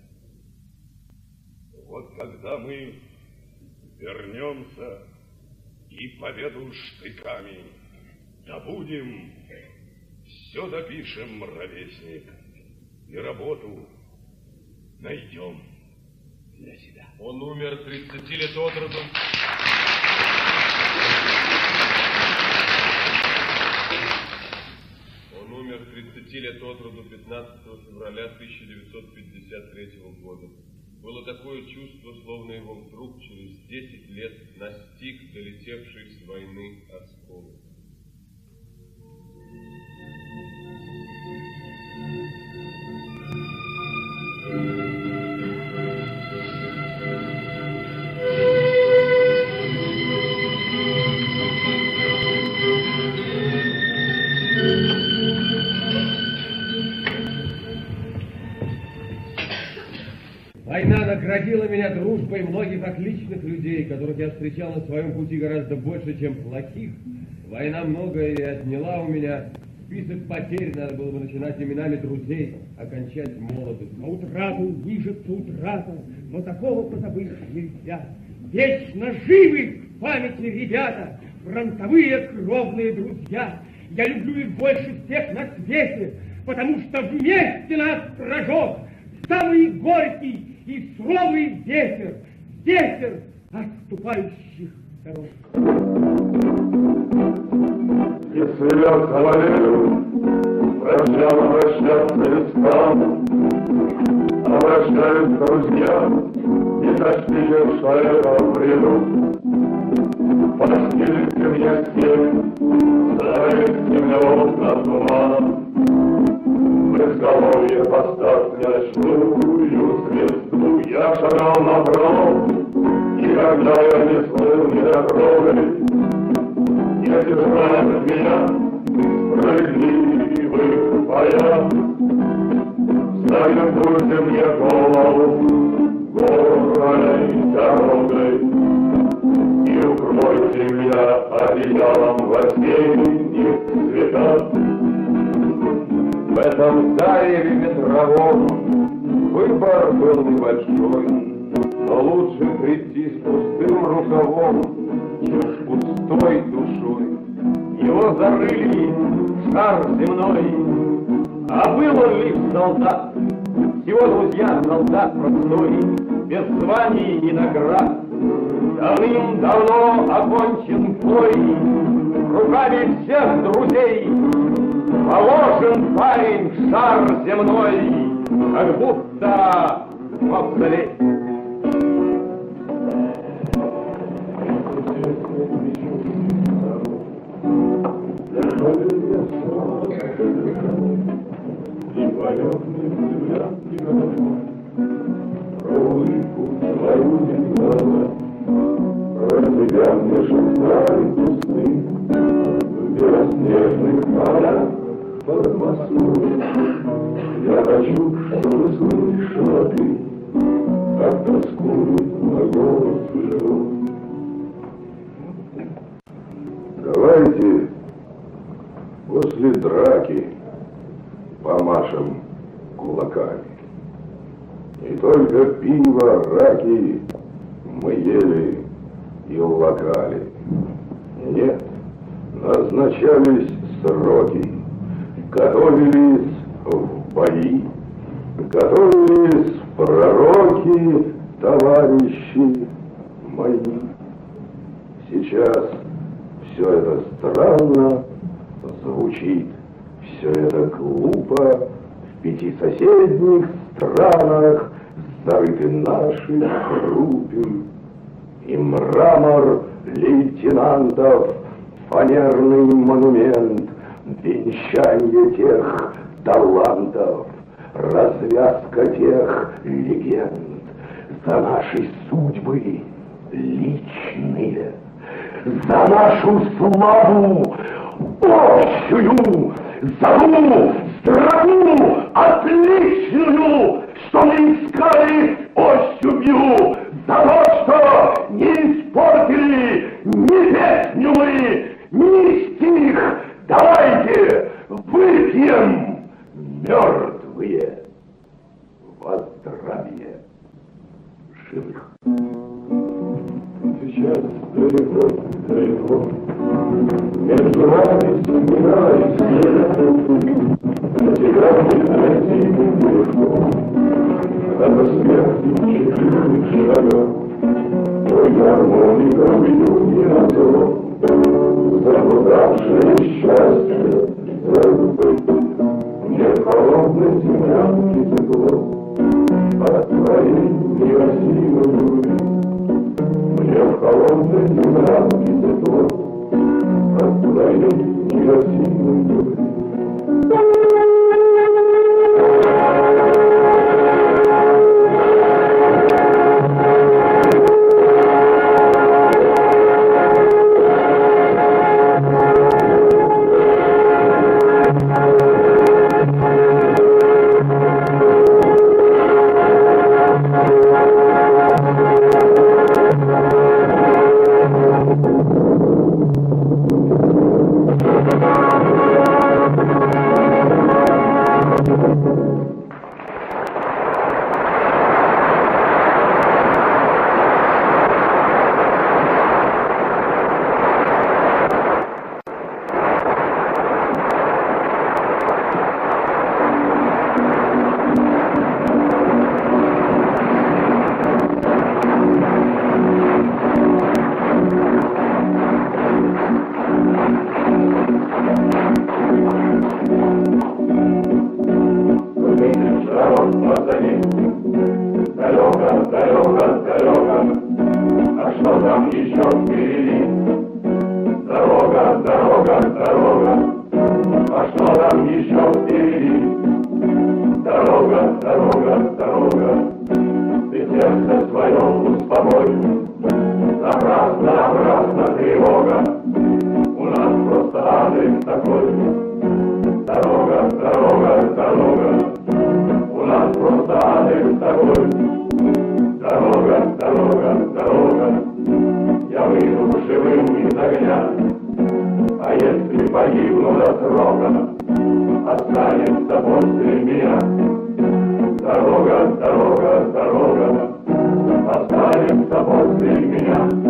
Вот когда мы вернемся и победу штыками добудем, все допишем, ровесник, и работу найдем для себя. Он умер тридцати лет от роду. Он умер тридцати лет от роду пятнадцатого февраля тысяча девятьсот пятьдесят третьего года. Было такое чувство, словно его вдруг через десять лет настиг долетевший с войны осколок. Война наградила меня дружбой многих отличных людей, которых я встречал на своем пути гораздо больше, чем плохих. Война многое и отняла у меня. Список потерь надо было бы начинать именами друзей, окончать молодость. На утрату движется утрата, но такого позабыть нельзя. Вечно живы в памяти ребята, фронтовые кровные друзья. Я люблю их больше всех на свете, потому что вместе нас прожег самый горький и суровый ветер, ветер отступающих дорог. Если я кавалеру, прощам, обращаться листам, обращаюсь к друзьям, не достигнешь, что я приду. Постелите мне всем, завесьте мне окна туман, в изголовье поставь мне ночную звезду. Я шагал на пром, никогда я не слыл ни дорогой. Не держать меня справедливых боях. Загнуйте мне голову горной дорогой и укройте меня одеялом в осенних цветах. В этом зареве ветровом выбор был небольшой, но лучше прийти с пустым рукавом, чем с пустой душой. Его зарыли в шар земной, а был он лишь солдат. Всего, друзья, солдат простой, без званий и наград. Давным-давно окончен бой, руками всех друзей положен парень в шар земной, как будто в мавзолей. И полетный взгляд негодовой, улыбку свою не глаза, про тебя мне шептали кусты, в белоснежных полях под Москвой. Я хочу, чтобы слышала ты, как тоскует на голос живой. Давайте вот помашем кулаками. И только пиво, раки мы ели и локали. Нет, назначались сроки, готовились в бои, готовились пророки, товарищи мои. Сейчас все это странно звучит, все это глупо. В пяти соседних странах зарыты наши трупы, и мрамор лейтенантов, фанерный монумент, венчание тех талантов, развязка тех легенд, за наши судьбы личные, за нашу славу общую, за ту страну отличную, что мы искали ощупью, за то, что не испортили ни песню мы, ни стих. Давайте выпьем, мертвые, во здравие живых. Сейчас далеко, далеко, между нами сминались снег, затекает один легко, это смерть четырех шагов, ой, гармоника не на зло, заблудавшее счастье забыть, мне холодной землянки тепло, от твоей некрасивой любви. Мне в холодной землянке тепло, от твоей некрасивой любви. Останется после меня дорога, дорога, дорога, останется после меня.